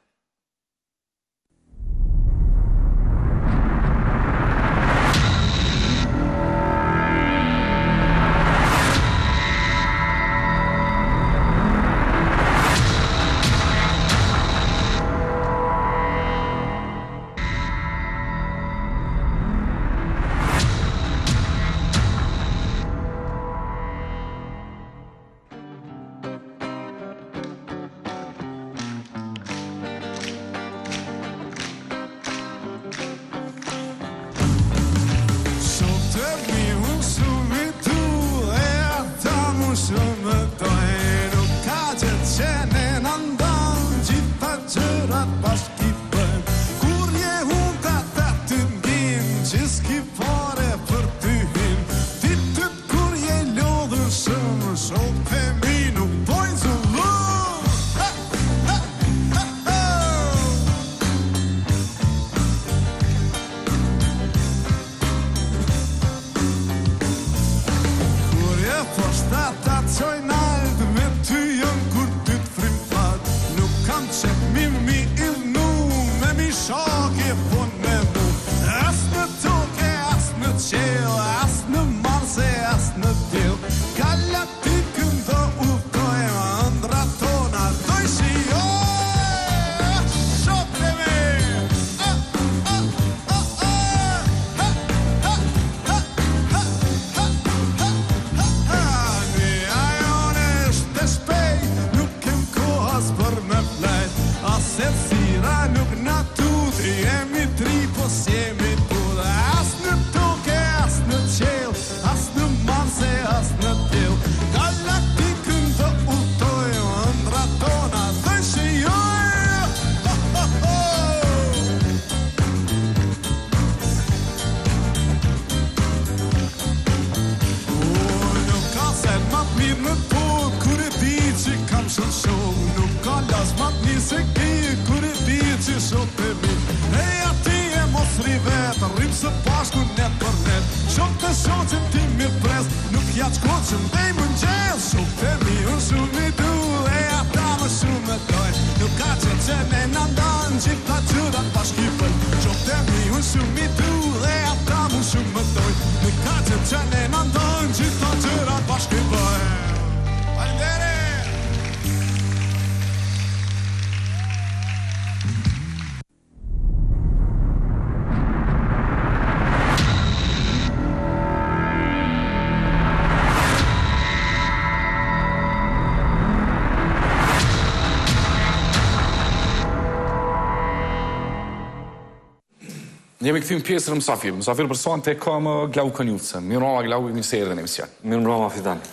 Jemi këthim pjesër në Msafir. Msafir për sonte kam Glau Konjumcën. Mirë mbrëma Glau, një se erdhe në emision. Mirë mbrëma Fidan.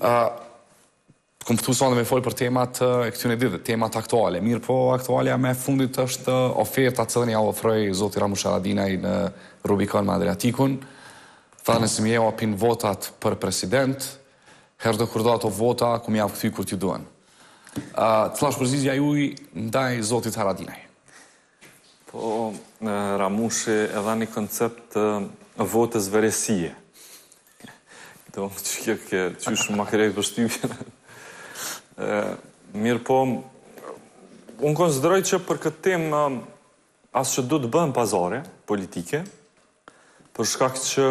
Kom pëtu sonde me folë për temat e këtyne ditë, temat aktuale. Mirë po, aktualja me fundit është oferta cilën ja ofroi zoti Ramush Haradinaj në Rubikon me Adriatikun. Tha nëse mi e apin votat për president, herë do kur do ato vota, ku mi javë këthy kur t'ju duen. Cila është përzizja juj ndaj zotit Haradinaj? Po, Ramushi e dha një koncept votës veresie. Do më që kjo ke qysh më kërejt për shtypjen. Mirë po, unë konsideroj që për këtë tem asë që du të bëhen pazare politike, për shkak që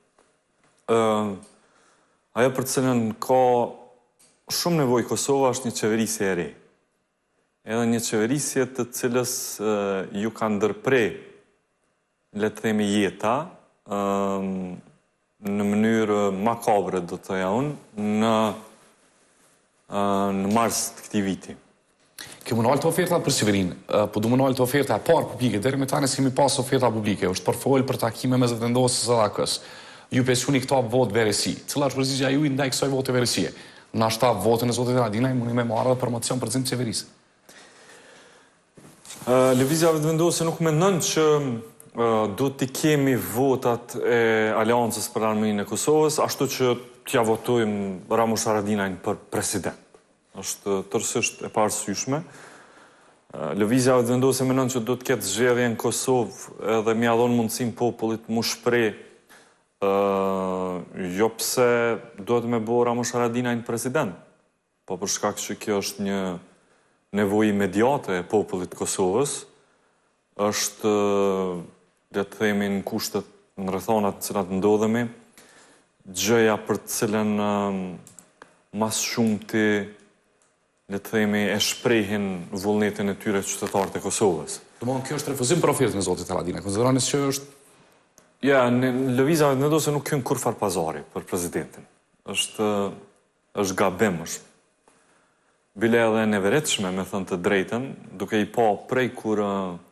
ajo për cilën ka shumë nevoj Kosova është një qeverisje e re. Edhe një qeverisje të cilës ju ka ndërprej, le të themi jeta, në mënyrë makabre, do të ja unë, në, në mars të këtij viti. Ke më nalë të oferta për qeverinë, po du më nalë të oferta e parë publike, deri me tani s'kemi pas oferta publike, është përfolë për takime me zëvendosës së dakës. Ju pesuni këta votë veresi. Cila është përzisja ju i ndaj kësaj vote veresie? Na shta votën e zotit Haradinaj mundi me marrë dhe promocion për zimë qeverisë. Lëvizja vetëvendosje nuk mendon që do t'i kemi votat e Aleancës për Armërinë e Kosovës, ashtu që t'ja votojmë Ramush Haradinajn për president. Është tërësisht e parësyshme. Lëvizja vendose menon që do të ketë zgjedhje në Kosovë edhe mja dhon mundësinë popullit mu shpreh jo pse duhet me bo Ramush Haradinaj në president, po për shkak që kjo është një nevojë imediate e popullit Kosovës, është, le të themi, në kushtet, në rrethonat në cilat ndodhemi, gjëja për të cilën mas shumti, le të themi, e shprehin vullnetin e tyre qytetarët e Kosovës. Domthonjë kjo është refuzim për ofertën e zotit Haradinaj, konsideronis që është Ja, në lëvizja vendose nuk kënë kur far pazari për prezidentin. është, është gabim, është bile edhe neveritshme, me thënë të drejten, duke i pa prej kur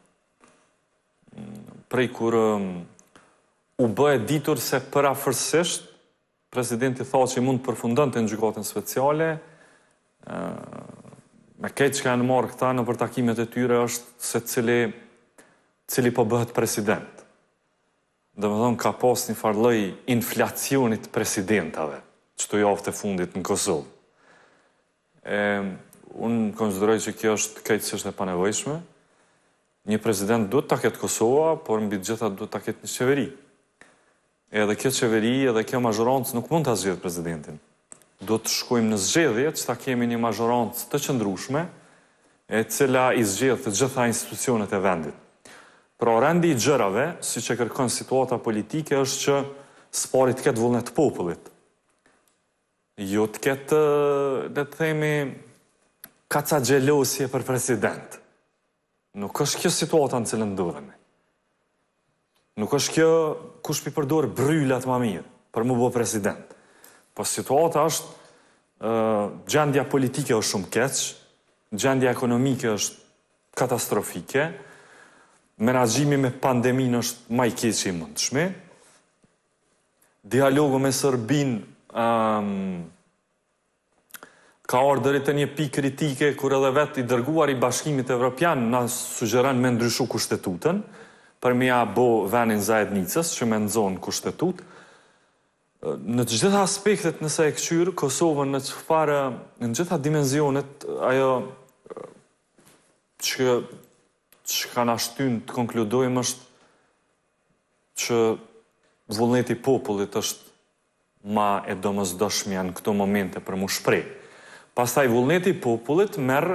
prej kur u bë e ditur se parafërsisht presidenti tha që i mund të përfundonte në gjykatën speciale, me këtë që kanë marrë këta në për takimet e tyre është se cili, cili po bëhet president. Dhe me thonë ka pas një farloj inflacionit presidentave, që të javë të fundit në Kosovë. E, unë konsideroj që kjo është këtë që është e panevojshme. Një president duhet të ketë Kosova, por mbi gjitha duhet të ketë një qeveri. Edhe kjo qeveri, edhe kjo mazhorancë nuk mund të zgjedhë presidentin. Duhet të shkojmë në zgjedhje, që ta kemi një mazhorancë të qëndrueshme, e cila i zgjedhë të gjitha institucionet e vendit. Pra, rendi i gjërave, si që kërkon situata politike, është që spari të ketë vullnet të popullit. Jo të ketë, le të themi, kaca gjelosje për president. Nuk është kjo situata në cilën ndodhemi. Nuk është kjo kush pi përdor bryllat ma mirë për mu bo president. Po situata është, uh, gjendja politike është shumë keq, gjendja ekonomike është katastrofike, menaxhimi me pandemin është ma i keq i mundshme. Dialogu me Serbin um, ka ardhur deri te një pikë kritike kur edhe vetë i dërguar i Bashkimit Evropian na sugjeron me ndryshu kushtetutën për me ja bo venin zajednicës që me nxon kushtetut. Në të gjitha aspektet nëse e këqyrë Kosovën në çfarë në gjitha dimenzionet ajo që që ka na shtyn të konkludojmë është që vullneti i popullit është ma e domosdoshmja në këto momente për mu shpreh. Pastaj vullneti i popullit merr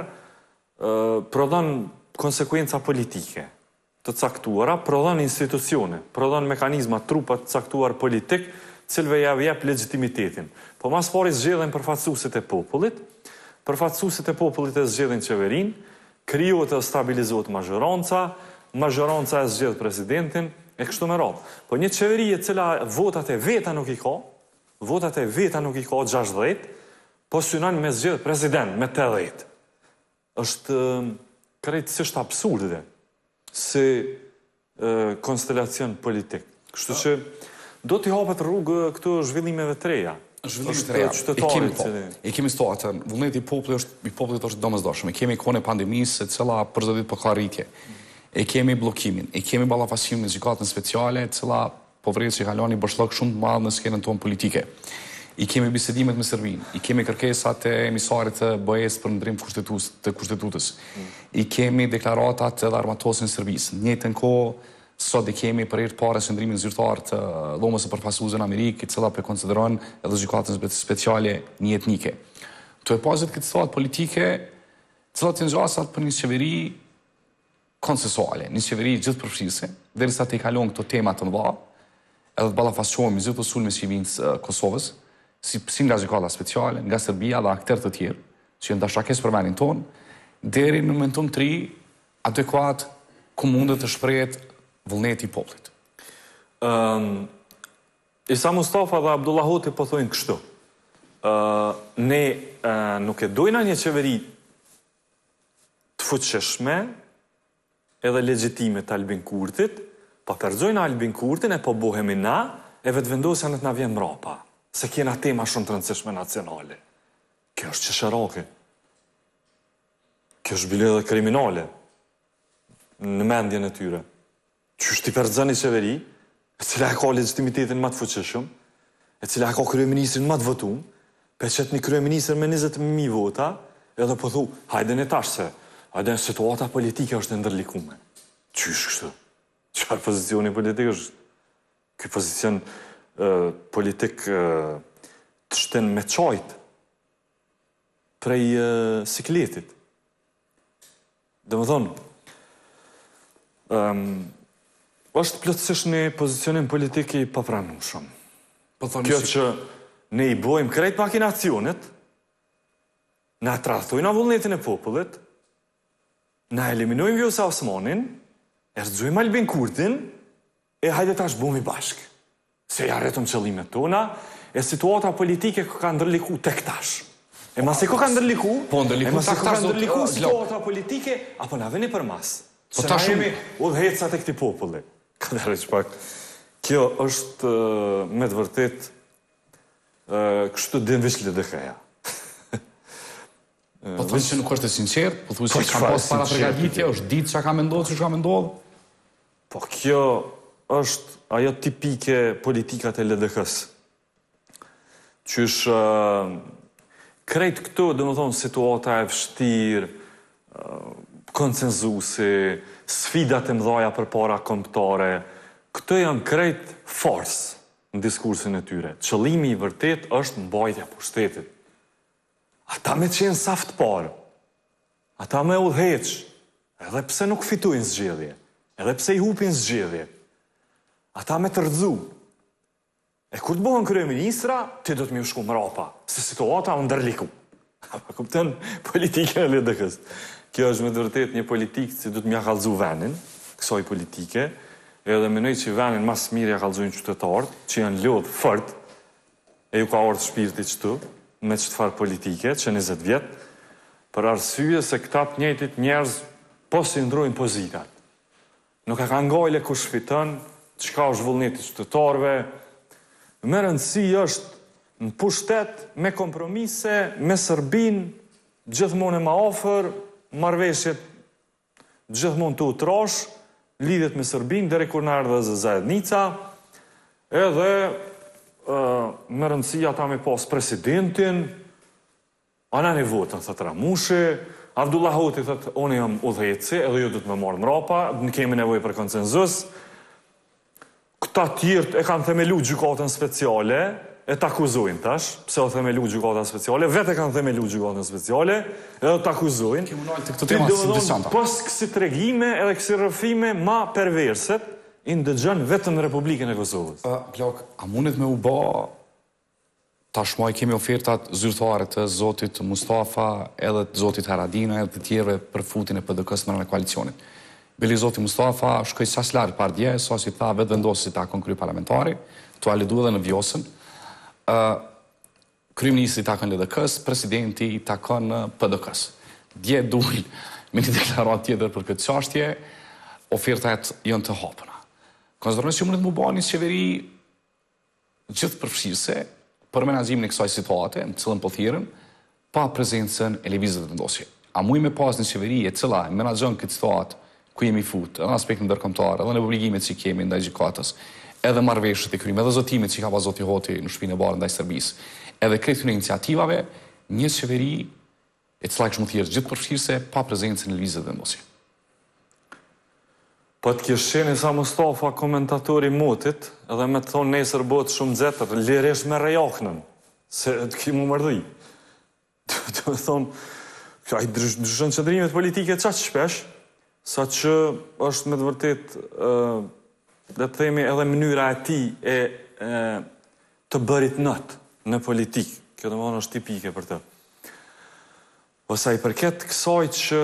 prodhon konsekuenca politike të caktuara, prodhon institucione, prodhon mekanizma, trupa të caktuar politik, cilve ja jep legitimitetin. Po mas pari zgjedhin përfaqësuesit e popullit, përfaqësuesit e popullit e zgjedhin qeverinë, krijohet e stabilizohet mazhoranca, mazhoranca e zgjedh presidentin, e kështu me radhë. Po një qeveri e cila votat e veta nuk i ka, votat e veta nuk i ka gjashtëdhjetë, po synon me zgjedh president me tetëdhjetë. Është krejtësisht absurde si e, konstelacion politik. Kështu që do t'i hapet rrugë këto zhvillimeve të reja. Zhvillimit të reja. E kemi, po, e kemi situatën, vullneti i popullit është, i popullit është domosdoshëm. E kemi kohën e pandemisë, e cila për çdo ditë po ka rritje. E kemi bllokimin, e kemi ballafaqsimin me gjykatën speciale, e cila po vret që kalon një bashllok shumë të madh në skenën tonë politike. I kemi bisedimet me Serbinë, i kemi kërkesat e emisarit të B E S për ndrim të kushtetutës. I kemi deklaratat edhe armatosin Serbisë. Në njëjtën kohë sot i kemi për herë të parë qendrimin zyrtar të dhomës së përfaqësuesve në Amerikë, i cila po konsideron edhe gjykatën speciale një etnike. To e pazit këtë situatë politike, cilat janë gjasat për një qeveri konsensuale, një qeveri gjithëpërfshirëse, derisa të i kalon këto tema të mëdha, edhe të ballafaqohemi me gjithë sulme që vijnë së Kosovës, si, si nga gjykata speciale, nga Serbia dhe aktorë të tjerë, që janë dashakesë për vendin tonë, deri në momentum të ri adekuat ku mundet të shprehet vullneti i popullit. Um, Isa Mustafa dhe Abdullah Hoti po thojnë kështu. Uh, ne uh, nuk e dojna një qeveri të fuqishme edhe legjitime të Albin Kurtit, pa përzojna Albin Kurtin e po bohemi na e vetë vendosja në të na vjen mrapa, se kjena tema shumë të rëndësishme nacionale. Kjo është qesharake. Kjo është bile dhe kriminale në mendjen e tyre. Që është i përzën i qeveri, e cila e ka legitimitetin më të fuqishëm, e cila e ka kryeministrin më të votum, pe qëtë një kryeministr me njëzet mijë vota, edhe po thu, hajde në tash se, A dhe situata politike është ndërlikume. Qysh kështu? Qëfar pozicioni politik është? Ky pozicion uh, politik uh, të shten me qajt prej uh, sikletit. Dhe më thonë, um, është plotësisht një pozicionin politik i papranueshëm. Po thoni Kjo si... që ne i bojmë krejt makinacionit, na tradhtojnë vullnetin e popullit, na eliminojmë Vjosa Osmanin, e rëzojmë Albin Kurtin, e hajde tash bumi bashk. Se ja rretëm qëllimet tona, e situata politike kë ka ndërliku tek tash. E masi kë ka ndërliku, po ndërliku, e masi kë ka ndërliku uh, situata politike, apo na veni për mas. Po Se tash na jemi udhëhecat e këtij populli. Ka dhe pak. Kjo është uh, me të vërtet uh, kështu dinvish lidhëja. Po thoni që nuk është e sinqert, po thuaj se Po, ka çfarë pas para sinqert, përgatitje, është ditë çka ka menduar, çka ka menduar. Po kjo është ajo tipike politikat e L D K-s. Qysh uh, krejt këtu, dhe më thonë, situata e vështirë, uh, konsenzusi, sfidat e mdhaja për para kombëtare, këto janë krejt force në diskursin e tyre. Qëllimi i vërtet është mbajtja pushtetit. Ata me qenë saft parë, ata me udheq, edhe pse nuk fitojnë zgjedhje, edhe pse i hupin zgjedhje, ata me të rëdzu. E kur të bëhen kryeministra, ti do të më shku mrapa, se situata u ndërliku. Apo kupton politikën e L D K-s. Kjo është me të vërtet një politikë që do të më kallëzu vendin, kësaj politike, edhe mendoj që vendin mas mirë ja kallëzojnë qytetarët, që janë lodh fort, e ju ka ardhur shpirti çtu, me çfarë politike, që njëzet vjetë, për arsye se këta të njëjtit njerëz po si ndrojnë pozitat. Nuk e ka ngajle kush fiton, çka është vullneti i qytetarëve. Më rëndësi është në pushtet, me kompromise, me Serbinë, gjithmonë e ma afër, marrëveshjet gjithmonë të utrash, lidhet me Serbinë, deri kur na erdhe Zajednica, edhe Uh, me rëndësia ta me pas presidentin, ana një votën, thëtë Ramushi, Abdullah Hoti thëtë, unë jam udhëheci, edhe ju du të me marrë mrapa, në kemi nevoj për konsenzus. Këta tjirët e kanë themelu gjykatën speciale, e të akuzojnë tash, pse o themelu gjykatën speciale, vetë e kanë themelu gjykatën speciale, edhe të akuzojnë. Kemi nalë të këtë tema si disanta. Pas kësi tregime edhe kësi rëfime ma perverset, i ndëgjën vetëm në Republikën e Kosovës. Uh, Plak, a mundet me u ba, tashmoj kemi ofertat zyrtare të zotit Mustafa, edhe të zotit Haradina, edhe të tjerve për futin e P D K-s në koalicionit. Bili zotit Mustafa shkoj sas larë pardje, sa si tha vetë vendosi ta kon kry parlamentari, tu a lidu edhe në Vjosën. Uh, Kryeministri ta kon L D K-s, presidenti ta kon P D K-s. Dje dull me një deklarat tjetër për këtë qashtje, ofertat janë të hapëna. Konsiderojnë që mundet mu ba një qeveri gjithë përfshirëse për menaxhimin e kësaj situate, në cilën po thirrën, pa prezencën e lëvizjet të vendosje. A muj me pas një qeveri e cila menaxhon këtë situatë ku jemi fut, edhe në aspektin ndërkombëtar, edhe në obligimet që kemi ndaj gjykatës, edhe marrëveshjet e krymë, edhe zotimet që ka pas zoti Hoti në shtëpinë e barë ndaj Serbisë, edhe krejt këtyre iniciativave, një qeveri e cila kishte thirrë gjithë përfshirëse pa prezencën e lëvizjet të vendosje. Po të kisheni sa Mustafa komentatori motit, edhe me të thonë nesër botë shumë zetër, liresh me rejaknën, se të ki mu mërdhi. Të me thonë, a i dryshën qëndrimet politike qaqë shpesh, sa që është me të vërtet, dhe të themi edhe mënyra e ti e të bërit nëtë në politikë. Kjo dhe më thonë është tipike për të. Ose i përket kësaj që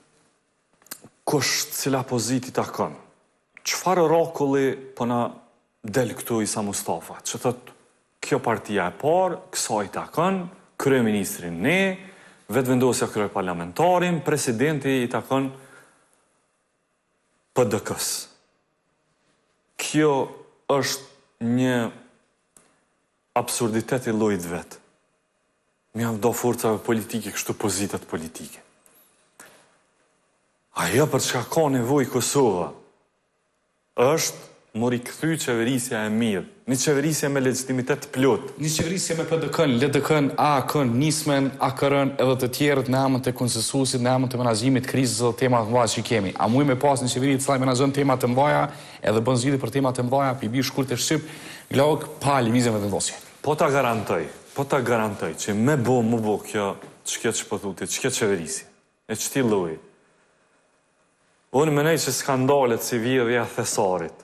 kush cila poziti ta kanë. Çfarë rrokulli po na del këtu Isa Mustafa, që thot kjo partia e parë, kësaj ta kanë, kryeministrin ne, vetëvendosja kryeparlamentarin, presidenti i ta kanë P D K-s. Kjo është një absurditet i llojit vet. Mi jam do forcave politike kështu pozitat politike. Ajo për çka ka nevojë Kosova është mori kthy qeverisja e mirë, një qeverisje me legitimitet plot. Një qeverisje me P D K-n, L D K-n, A K-n, Nismen, A K R-n edhe të tjerët në emën të konsensusit, në emën të menaxhimit krizës dhe temat të mëdha që kemi. A muj me pas një qeveri të cila menaxhon temat të mëdha edhe bën zgjidhje për temat të mëdha, pi bi shkurt e shqip, glauk pa lëvizje me vendosje. Po ta garantoj, po ta garantoj që me bo më bo kjo ç'kjo që po thotë, ç'kjo qeverisje. E ç'ti lloji. Unë mendoj që skandalet si vjedhja e thesarit,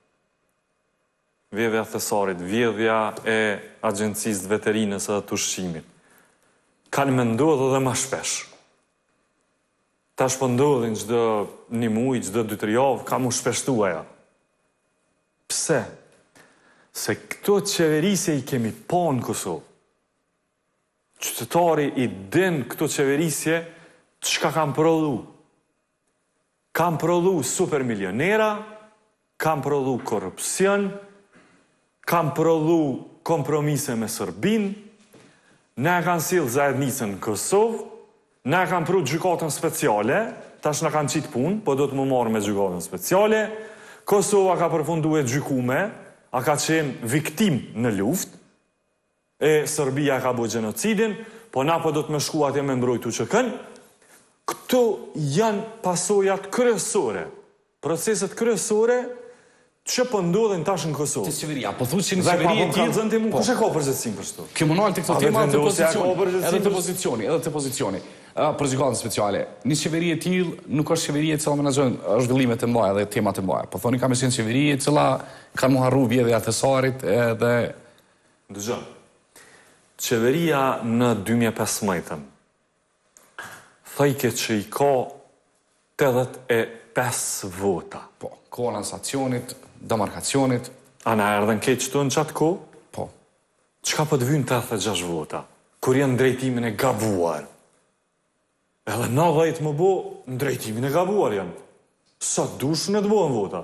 vjedhja e thesarit, vjedhja e agjencisë veterinës edhe të ushqimit, kanë me ndodhë edhe ma shpesh. Tash po ndodhin çdo një muaj, çdo dy tre javë, ka mu shpeshtu aja. Pse? Se këto qeverisje i kemi pa në Kosovë. Qytetari i din këto qeverisje çka kanë prodhu. Kanë prodhu super milionera, kanë prodhu korupcion, kanë prodhu kompromise me Serbin, ne kanë sill zajednicën në Kosovë, ne kanë pru gjykatën speciale, tash na kanë qitë punë, po do të më marrë me gjykatën speciale, Kosova ka përfundu e gjykume, a ka qenë viktim në luft, e Serbia ka bo gjenocidin, po na po do të më shku atje me mbrojtu që kënë. Këto janë pasojat kryesore, proceset kryesore që po ndodhin tash në Kosovë. Të qeveria, po thuç që në Dhe qeveri e pa po të mu, kush e ka përgjegjësinë për shto? Kjo munal të këto A tema vetë të vendosja ka pozicioni, përgjegjësinë edhe të për- pozicioni, edhe të pozicioni. Uh, për gjykatën speciale. Një qeveri e tillë nuk është qeveri e cila menaxhon zhvillime të mëdha dhe tema të mëdha. Po thoni ka qenë qeveri e cila kanë mu harru vjedhja e thesarit edhe Dëgjoj. Qeveria në dy mijë e pesëmbëdhjetën thajke që i ka tetëdhjetë e pesë vota. po, kohë lansacionit, demarkacionit, A na erdhen keq këtu në qatë ko? po. Qka po të vynë tetëdhjetë e gjashtë vota? Kur janë drejtimin e gabuar. Edhe nëntëdhjetë më bo në drejtimin e gabuar janë. Sa dushën e të bohen vota.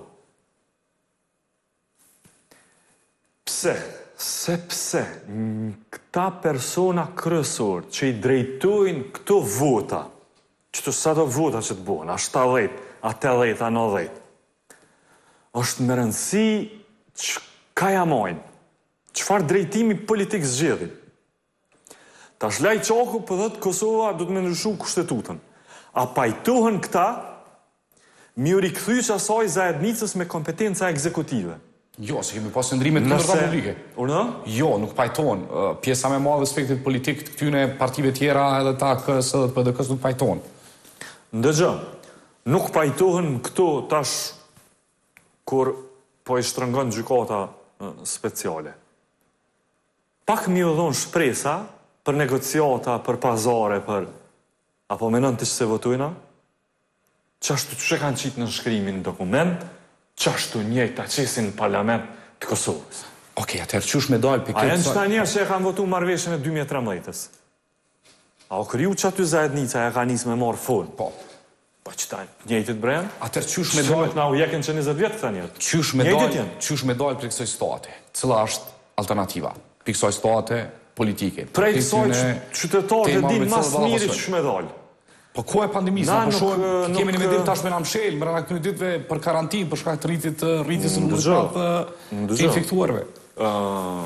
Pse? Sepse mm, këta persona kryesor që i drejtojnë këto vota, që të sa do vota që të bohen, a shtatëdhjetë, a tetëdhjetë, a nëntëdhjetë, është më rëndësi që ka jamojnë, qëfar drejtimi politik zgjedhin. Tash laj qaku për dhëtë Kosova do të me ndryshu kushtetutën. A pajtohen këta mi u rikthy që asaj zajednicës me kompetenca ekzekutive. Jo, se kemi pas ndrime të kundërta publike. Urna? Jo, nuk pajton. Uh, Pjesa me madhe spektrit politik të këtyne partive tjera edhe ta K S edhe të P D K-s nuk pajton. Ndëgjë, nuk pajtohen këto tash kur po i shtrëngon gjykata e, speciale. Pak mi u dhonë shpresa për negociata, për pazare, për... Apo menon të që se votojna? Qashtu që kanë qitë në shkrimin në dokument, qashtu njëjtë ta qesin në parlament të Kosovës. Okej, atëherë qysh me dalë për A janë këtë... qëta njerë që e kanë votu marrëveshjen e dy mijë e tridhjetës? A o kriju që aty zajednica e ka njësë me marë fund? Po. Po qëta njëjtit brend? Atëherë qysh me Me dalë... dojt na u jekin që njëzet vjetë këta njerë? Qysh me Njëjtit dalë, janë. qysh me dalë për kësaj situate? Cila është alternativa? Për kësaj situate politike. Prej Për kësaj pikën e që qytetarët e temave din me mas cilat miri ballafaqojnë. që me dalë. Po ku e pandemisë, Na na po nuk, shohim, nuk, kemi një mendim tash me na mshel, më rreth këtyre ditëve për karantinë, për shkak të rritit të rritjes së numrit Ndëgjoj, të të ndëgjoj. infektuarve. Uh,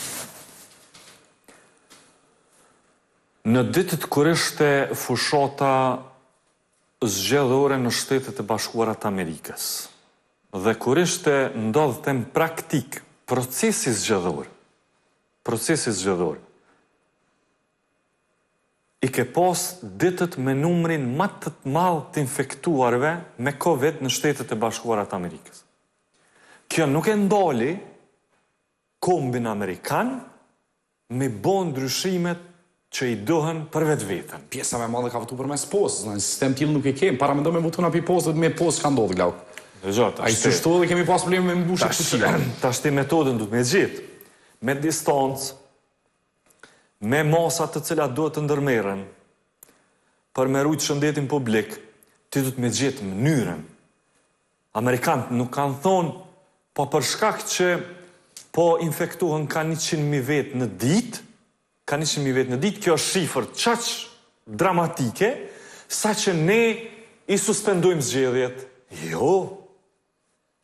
në ditët kur ishte fushata zgjedhore në Shtetet e Bashkuara të Amerikës dhe kur ishte ndodhte në praktik procesi zgjedhor, procesi zgjedhor, i ke pas ditët me numrin më të madh të infektuarve me Covid në Shtetet e Bashkuara të Amerikës. Kjo nuk e ndali kombin Amerikan me bon ndryshimet që i dohen për vetë vetën. Pjesa më e madhe ka votu përmes postës, në sistem tillë nuk e kemi. Para mendoj me votu na pi postët me postë ka ndodhur glauk. Dëgjoj, Ai tash çështo dhe kemi pas probleme me mbushje të tilla. tash ti metodën du të me gjitë, me distancë, me masat të cilat duhet të ndërmerren, për me rujtë shëndetin publik, ti du të me gjitë mënyrën. Amerikanët nuk kanë thonë, po për shkak që po infektuhen ka njëqind mijë vetë në ditë, ka njëqind mijë vetë në ditë, kjo është shifër qaq dramatike, sa që ne i suspendojmë zgjedhjet. Jo.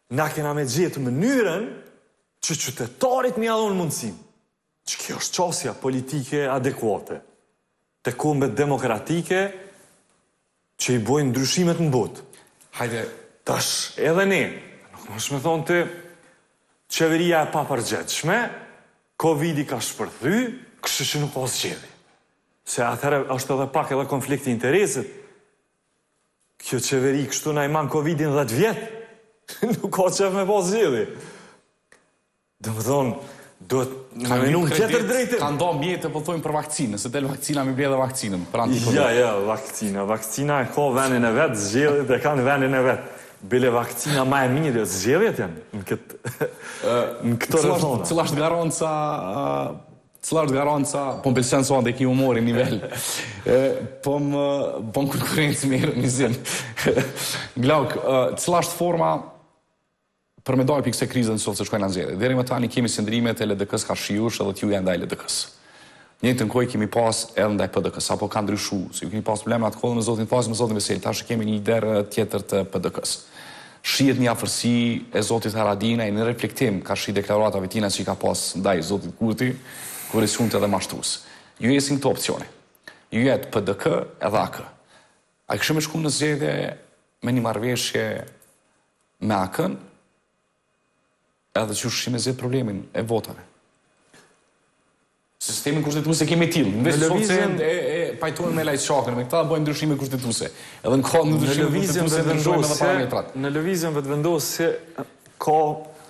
na kena me gjetë mënyrën që qytetarit mi adhonë mundësim. Që kjo është qasja politike adekuate, të kombet demokratike që i bojnë ndryshimet në botë. Hajde, tash edhe ne, nuk më shme thonë të qeveria e papërgjetshme, Covid-i ka shpërthy, kështë që nuk ka zgjedhje. Se atëherë është edhe pak edhe konflikti interesit. Kjo qeveri kështu na i man Covid-in dhjetë vjetë, nuk ka qef me pas zgjedhje. Dhe më thonë, duhet në menu në tjetër drejtim. Ka ndo mjetë, po thojmë për vakcinë, se del vakcina mi ble dhe vakcinën, për antikodin. Ja, ja, vakcina. Vakcina e ka vendin e vetë, zgjedhjet e kanë vendin e vetë. Bile vakcina ma e mirë, zgjedhjet janë në këtë në këtë rëthona. Cëla është garanca, cëla është garanca, po më pëlqen sonë dhe ki humori nivel, po më bon konkurencë mirë një zinë. Glauk, cëla është forma për me dojë pikse krizën në sot se shkojnë në zjedhe. Deri më tani kemi sindrimet e L D K-s ka shiush edhe t'ju e ndaj L D K-s. Njëtë në koj kemi pas edhe ndaj P D K-s, apo ka ndryshu, se ju kemi pas probleme atë kohë me zotin Fazë, me zotin Vesel, tash kemi një derë tjetër të P D K-s. Shihet një afërsi e zotit Haradina, në reflektim ka shi deklaratave tina që i ka pas ndaj zotit Kurti, kur e sunte edhe mashtrus. Ju jesin këto opcione. Ju jetë P D K edhe A K. A i këshë me shku në zgjedhje me një marrëveshje me A K-n, edhe që shë me zedë problemin e votave. Sistemin kushtetuese kemi tilë. Në vështë sot se e pajtojnë me lajtë shakën, me këta bëjnë ndryshime kushtetuese. Edhe në kohë në ndryshime kushtetuese ndryshojnë edhe parametrat. Në lëvizjen vetë vendosë se ka,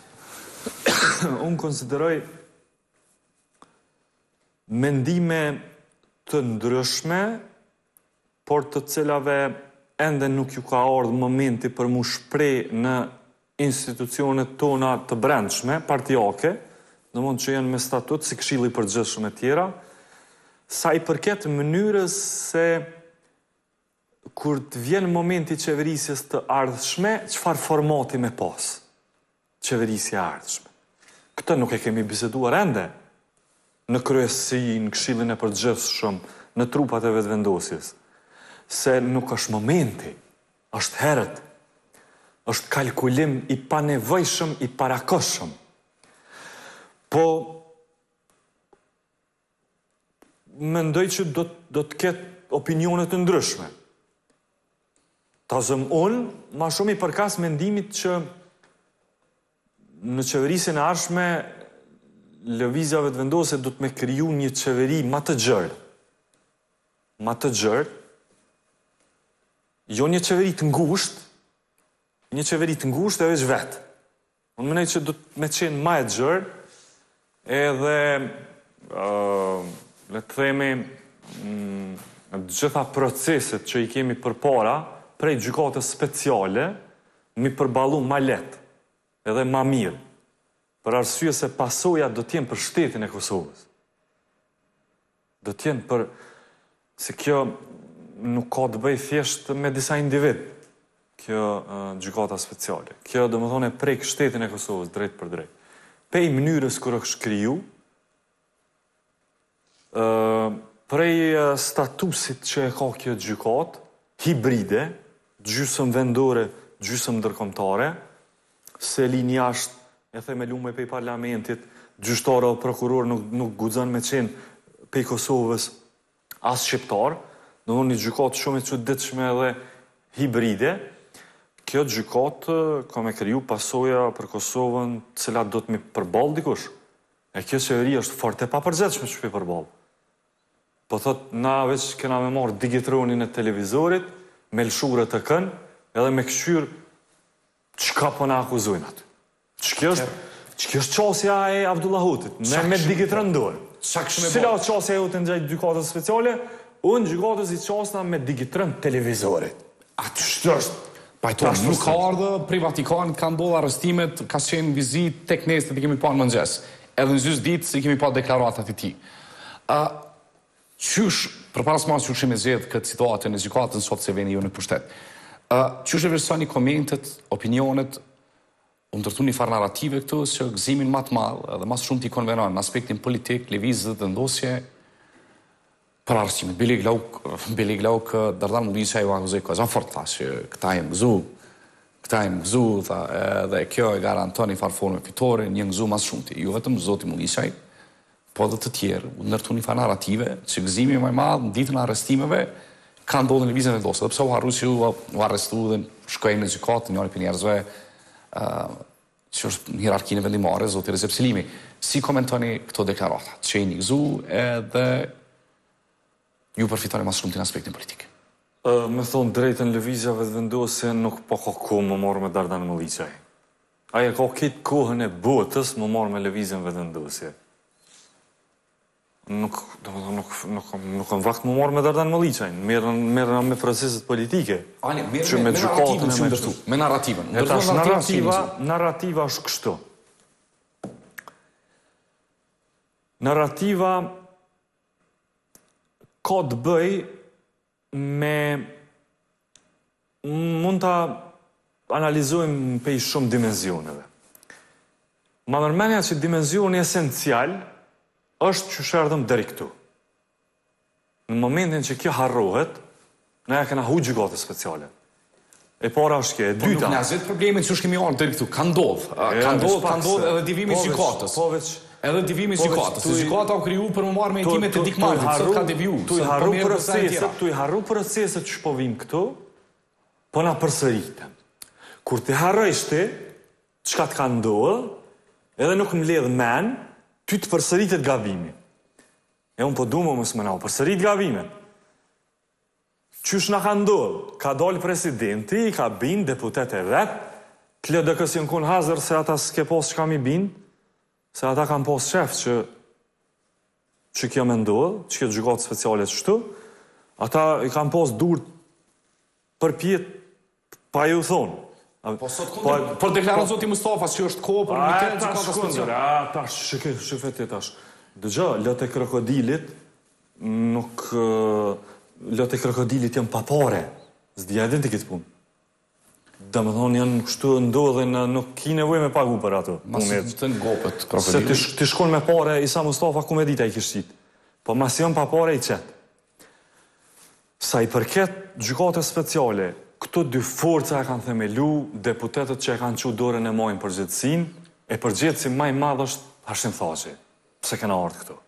unë konsideroj mendime të ndryshme, por të cilave ende nuk ju ka ardhur momenti për mu shprej në institucionet tona të brendshme, partijake, në mund që janë me statut, si Këshilli i Përgjithshëm e tjera, sa i përket mënyrës se kur të vjen momenti qeverisjes të ardhshme, qëfar formati me pas qeverisja ardhshme. Këtë nuk e kemi biseduar ende në kryesi, në Këshillin e Përgjithshëm, në trupat e vetëvendosjes, se nuk është momenti, është herët, është kalkulim i panevojshëm, i parakoshëm. Po, mendoj që do, do të ketë opinionet të ndryshme. Ta zëm unë, ma shumë i përkas mendimit që në qeverisjen e ardhshme, lëvizja vetëvendosje do të me kriju një qeveri ma të gjërë. Ma të gjërë, jo një qeveri të ngushtë, një qeveri të ngushtë e veç vetë. Unë mënej që do të me qenë ma e gjërë, edhe, uh, le të themi, mm, gjitha proceset që i kemi për para, prej gjykatës speciale, mi përbalu ma letë, edhe ma mirë, për arsye se pasoja do t'jen për shtetin e Kosovës. Do t'jen për, se kjo nuk ka të bëj thjesht me disa individ, kjo uh, gjykata speciale. Kjo do më thone prej shtetin e Kosovës, drejt për drejt. Pej mënyrës kërë është kriju, uh, prej uh, statusit që e ka kjo gjykat, hibride, gjysëm vendore, gjysëm ndërkombëtare, se linjë jashtë e themelume pej parlamentit, gjyqtarë dhe prokuror nuk, nuk guxon me qenë pej Kosovës as shqiptar, në në një gjykat shumë i çuditshme edhe hibride. Kjo gjykat ka me kriju pasoja për Kosovën, cilat do të mi përball dikush. E kjo qeveri është fort e papërgjithshme që pi përball. Po thot, na veç kena me marrë digitronin e televizorit, me lshurët të kën, edhe me këshyr çka po na akuzojnë aty. Ç'kjo është, ç'kjo është qasja e Abdullahutit, me, me digitron dorë. Cila është qasja e jote në gjajtë gjykatës speciale, unë gjykatës i qasna me digitron televizorit. Aty shtë është. Pajton, nuk ka ardhë privatikanit, ka ndodhë arrestimet, ka qenë vizit tek nesë të kemi pa në mëngjes. Edhe në zysë ditë se kemi pa deklaratat e ti. Uh, qysh, për paras mas që shime zedhë këtë situatën e gjykatën sot se veni ju në pushtet. Uh, qysh e vërësani komentet, opinionet, u ndërtu një farë narrative këtu, që gëzimin matë malë, edhe mas shumë t'i konvenon në aspektin politik, levizët dhe ndosje, për arsimet. Bili Glauk, Bili Glauk, Dardan Mudisa ju akuzoj ka zanë fort ta, që këta jenë gëzu, Këta e më gëzu, tha, edhe kjo e garanton një farë forme fitore, një gëzu mas shumëti. Ju vetëm zoti Mulisaj, po dhe të tjerë, u nërtu një farë narrative, që gëzimi më i madh në ditën e arrestimeve, ka ndodhur në lëvizjen e Vendosë. Dhe pse u harru që u, u arrestu dhe shkojmë në gjykatë, njëri për njerëzve, uh, që është në hierarkinë vendimare, zoti Recep Selimi. Si komentoni këto deklarata? Që jeni gëzu edhe ju përfitoni mas shumëti në aspektin politik? Uh, me thonë drejtën lëvizjave të Vendosë nuk po ka kohë më morë me Dardan Mulisaj. Aja ka këtë kohën e botës më morë me lëvizjen të Vendosë. Nuk, nuk, nuk, nuk kam vakt më morë me Dardan Mulisaj, merrem me proceset politike. Ani, merrem me, me narrativën që ndërtu, me narrativën. E tash narrativa, narrativa është kështu. Narrativa ka të bëj me mund ta analizojmë pe shumë dimenzioneve. Ma nërmenja që dimenzioni esencial është që shërdëm deri këtu. Në momentin që kjo harrohet, ne e kena hu gjykatës speciale. E para është kjo, e dyta. Po nuk në azet problemin që është kemi orë deri këtu, ka ndodh. Ka ndodh, ka ndodh edhe divimi i gjykatës. Edhe divimi i gjykatës. Gjykata u kriju për më marrë me intimet e Dikmanit, sot ka deviu. Tu i harru proceset, tu i harru proceset që po vim këtu, po na përsëritën. Kur të harrështi, çka të ka ndodhur, edhe nuk më ledh men, ty të përsëritet gabimi. E unë po du më mësë mëna, përsërit gabimin. Qysh na ka ndodhur? Ka dalë presidenti, i ka bin deputet e vetë, të le dhe kësë jënë kun hazër se ata s'ke pos që kam i bin, se ata kam pos shef që që kjo me ndodhë, që kjo gjykatë speciale që shtu, ata i kam pos dur për pjetë pa ju thonë. Po sot kundër, për deklaron zoti Mustafas që është kohë për mitet gjykata speciale. A, tash, shike, shifet e tash. Dëgja, lët e krokodilit nuk... lët e krokodilit janë papare. Zdi edhin të këtë punë. Dhe më thonë janë kështu ndodhen, nuk ki nevoj me pagu për ato. Masë të në gopët krokodilit. Se të shkon me pare, Isa Mustafa ku me dita i kështit. Po masë janë papare i qetë. Sa i përket gjykate speciale, këto dy forca e kanë themelu, deputetët që e kanë që dorën e mojnë përgjithsin, e përgjithsin maj madhë është Hashim Thaçi. Pse kena ardhë këto.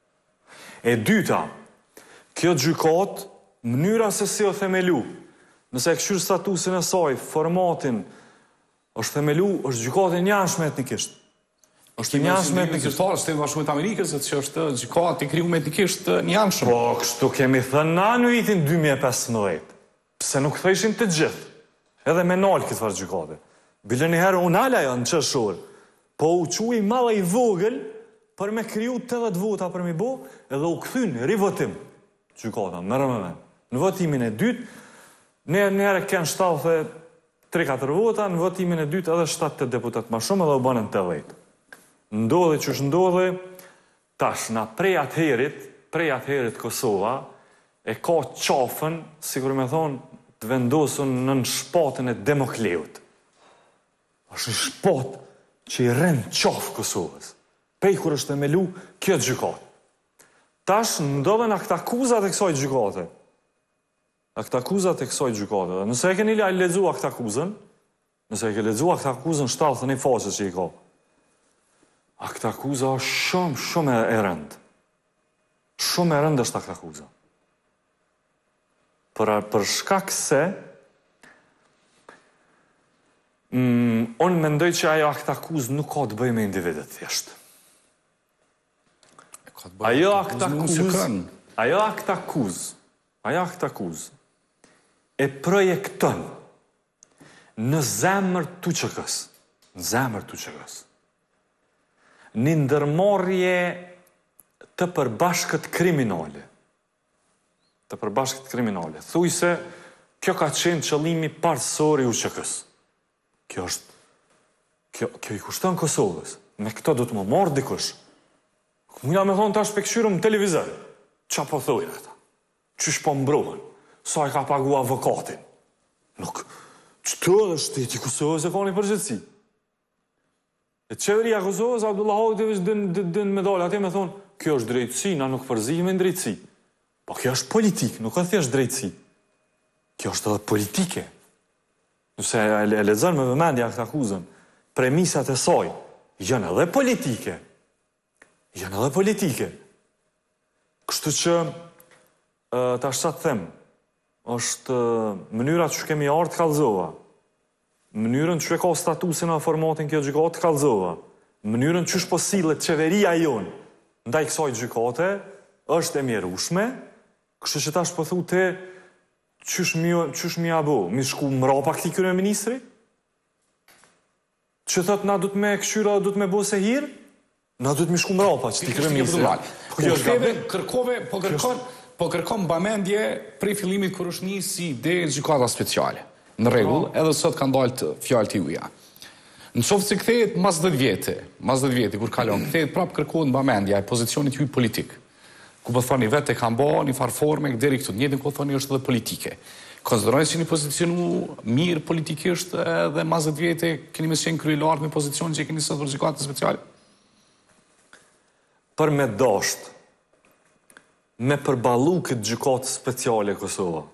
E dyta, kjo gjykat, mënyra se si o themelu, nëse e këshyrë statusin e saj, formatin, është themelu, është gjykat e njashme etnikisht. është i njashme etnikisht. Është shtetë bashkuar të Amerikës, që është gjykat i kriju me etnikisht njashme. Po, kështu kemi thënë na në vitin dy mijë e pesëmbëdhjetë. Pse nuk thëshin të gjithë, edhe me nalë këtë farë gjykate. Bile një herë unë ala janë qëshorë, po u quj mala i vogël për me kriju tetëdhjetë vota për mi bo, edhe u këthyn rivotim gjykata, mërë me men. Në votimin e dytë, në herë kënë shtatë tre katër vota, në votimin e dytë edhe shtatë deputat ma shumë edhe u banën tetëdhjetë. Ndodhe që është ndodhe, tash na prej atëherit, prej atëherit Kosova, e ka qafën, sikur me thonë, të vendosën në në shpatën e Demokleut. është një shpat që i rënë qafë Kosovës. Pej kur është themelu kjo gjykat. Tash ndodhen akt akuzat e kësaj gjykate. Akt akuzat e kësaj gjykate. Dhe nëse e keni lexuar akt akuzën, nëse e ke lexuar akt akuzën shtatën e faqes që i ka, akt akuza është shumë, shumë e rëndë. Shumë e rëndë është akt akuza. Për, për shkak se mm, unë mendoj që ajo akt akuzë nuk ka të bëj me individet thjeshtë. Ajo akt akuzë, ajo akt akuzë, ajo akt akuzë e projekton në zemër të qëkës, në zemër të qëkës, një ndërmarrje të përbashkët kriminale. Të përbashkët kriminale. Thuj se kjo ka qenë qëllimi parësor i U Q K-s. Kjo është, kjo, kjo i kushton Kosovës. Me këto do të më marrë dikush. Mëja me thonë tash pekëshyrëm në televizor. Qa po thujnë ata? Qysh po mbrohen? Sa i ka pagu avokatin? Nuk, që të edhe shteti Kosovës e ka një përgjithsi. E qeveria Kosovës, Abdullah Hoxha dënë medalë, atje me thonë, kjo është drejtësi, na nuk përzihme në drejtësi. Po kjo është politik, nuk është thjesht drejtësi. Kjo është edhe politike. Nëse e lexon me vëmendje këtë akuzën, premisat e saj janë edhe politike. Janë edhe politike. Kështu që tash çfarë them, është mënyra që kemi ardhur të kallëzova. Mënyrën që ka statusin në formatin kjo gjykatë të kallëzova. Mënyrën që është po sillet qeveria jonë ndaj kësaj gjykate është e mjerueshme, kështu që tash po thotë qysh mi qysh mi apo, mi shku mrapa këtij kryeministri? Që thot na duhet me këshyra, duhet me bëse hir? Na duhet mi shku mrapa që ti kryeministri. Po kjo është kërkove, po kërkon, po kërkon mbamendje prej fillimit kur është nis si ide gjykata speciale. Në rregull, edhe sot kanë dalë fjalë të juaja. Në qoftë se kthehet mas dhjetë vjetë, mas dhjetë vjetë kur kalon, kthehet prapë kërkohet mbamendja e pozicionit juaj politik. Ku po thoni vetë e kanë bë një farë forme deri këtu, njëjtën ku thoni është edhe politike. Konsiderojnë si një pozicionu mirë politikisht edhe mas dhjetë vjetë keni më qenë kryelar me pozicionin që keni sot për gjykatën speciale? Për me dasht, me përballu këtë gjykatë speciale Kosova.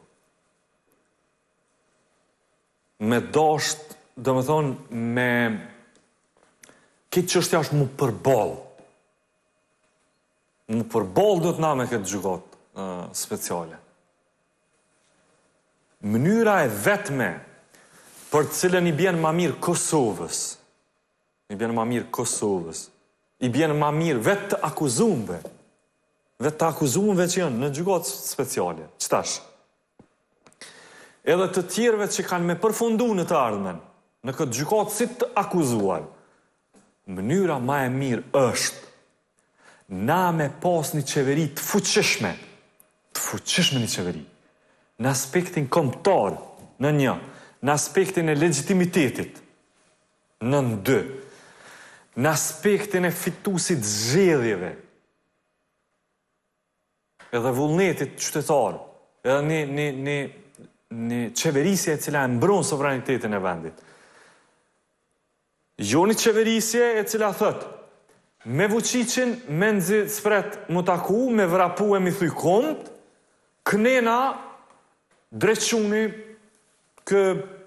Me dasht, dhe me thonë, me këtë çështja është mu përball. Mu përball do të na me këtë gjykatë uh, speciale. Mënyra e vetme për të cilën i bjen ma mirë Kosovës, i bjen ma mirë Kosovës, i bjen ma mirë vetë të akuzumve, vetë të akuzumve që janë në gjykatë speciale. Qëtash? Edhe të tjerëve që kanë me përfundu në të ardhmen, në këtë gjykatë si të akuzuar, mënyra ma e mirë është na me pas një qeveri të fuqishme, të fuqishme një qeveri, në aspektin kombëtar, në një, në aspektin e legitimitetit, në në dy, në aspektin e fitusit zgjedhjeve, edhe vullnetit qytetar, edhe një, një, një, një qeverisje e cila e mbron sovranitetin e vendit. Jo një qeverisje e cila thët, me Vučićin, me nëzi spret mu taku, me vrapu e mi thuj kont, kënena drequni kë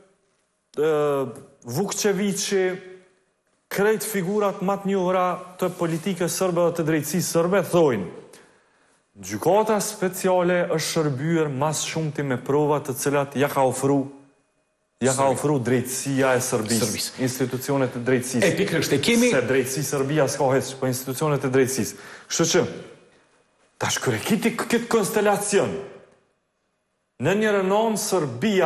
Vukčevići, krejt figurat mat njohra të politikës sërbe dhe të drejtësisë sërbe, thojnë, gjykata speciale është shërbyer mas shumti me prova të cilat ja ka ofru ja ka ofru drejtësia e Serbisë, institucionet e drejtësisë. E pikërisht e kemi se drejtësia Serbia s'ka heq, po institucionet e drejtësisë. Kështu që tash kur e kiti këtë konstelacion, në një rënon Serbia,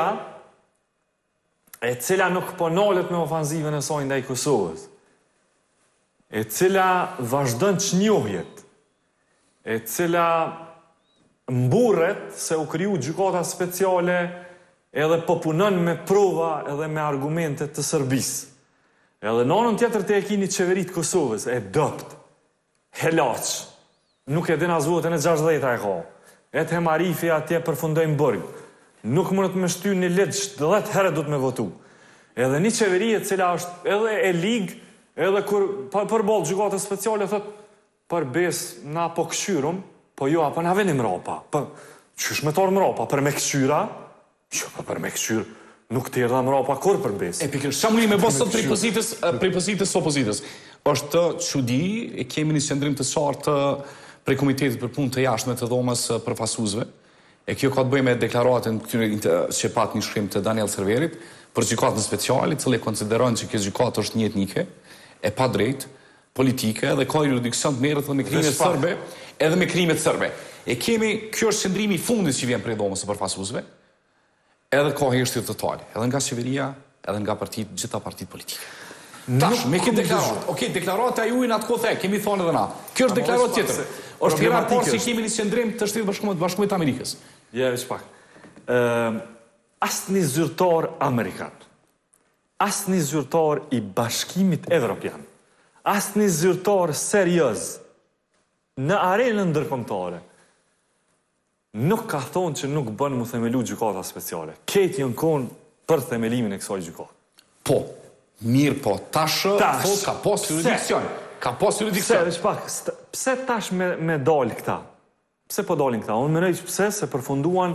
e cila nuk po nolet me ofanzivën e saj ndaj Kosovës, e cila vazhdon çnjohjet, e cila mburret se u kriju gjykata speciale edhe po punon me prova edhe me argumente të Serbisë. Edhe në anën tjetër të e kini qeverit Kosovës, e dopt, helaq, nuk e din as votën e gjashdhjetë e ka, e të hemarifi atje përfundojnë bërg, nuk mënët me shty një legj, dhjetë herë du të me votu. Edhe një qeveri e cila është edhe e ligë, edhe kur përbol gjykatës speciale, thot, për bes na po këshyrum, po jo, apo na venim mrapa, për qysh me torë mrapa, për me këshyra, jo, për me këshyr, nuk të erdha mrapa kur për bes. E pikër, shamë një me bosë sot prej pozitës, prej pozitës opozitës. është të çudi, e kemi një qendrim të qartë prej Komitetit për Punë të Jashtme të Dhomës përfaqësuesve. E kjo ka të bëjë me deklaratën që pat një shkrim të Daniel Serverit për gjykatën speciale, i cili konsideron që kjo gjykatë është një etnike, e pa drejtë, politike dhe ka jurisdiksion të merret me krimet serbe, edhe me krimet serbe. E kemi, kjo është qendrimi i fundit që vjen prej Dhomës së përfaqësuesve, edhe ka heshtje totale, edhe nga qeveria, edhe nga partitë, gjitha partitë politike. Tash, me këtë deklaratë, okej, deklarata juaj në atë kohë, kemi thonë edhe na. Kjo është deklaratë tjetër. Është hera parë që kemi një qendrim të Shtetit Bashkuar të Bashkuar të Amerikës. Ja, veç pak. Ëm, asnjë zyrtar amerikan, asnjë zyrtar i Bashkimit Evropian, asnjë zyrtar serioz në arenën ndërkombëtare nuk ka thonë që nuk bën mu themelu gjykata speciale. Ketë janë konë për themelimin e kësaj gjykate. Po, mirë po, tash, tash po, ka pos jurisdiksion. Ka pos jurisdiksion. Pse, veç pak, pse tash me, me dalë këta? Pse po dalin këta? Unë mendoj pse se përfunduan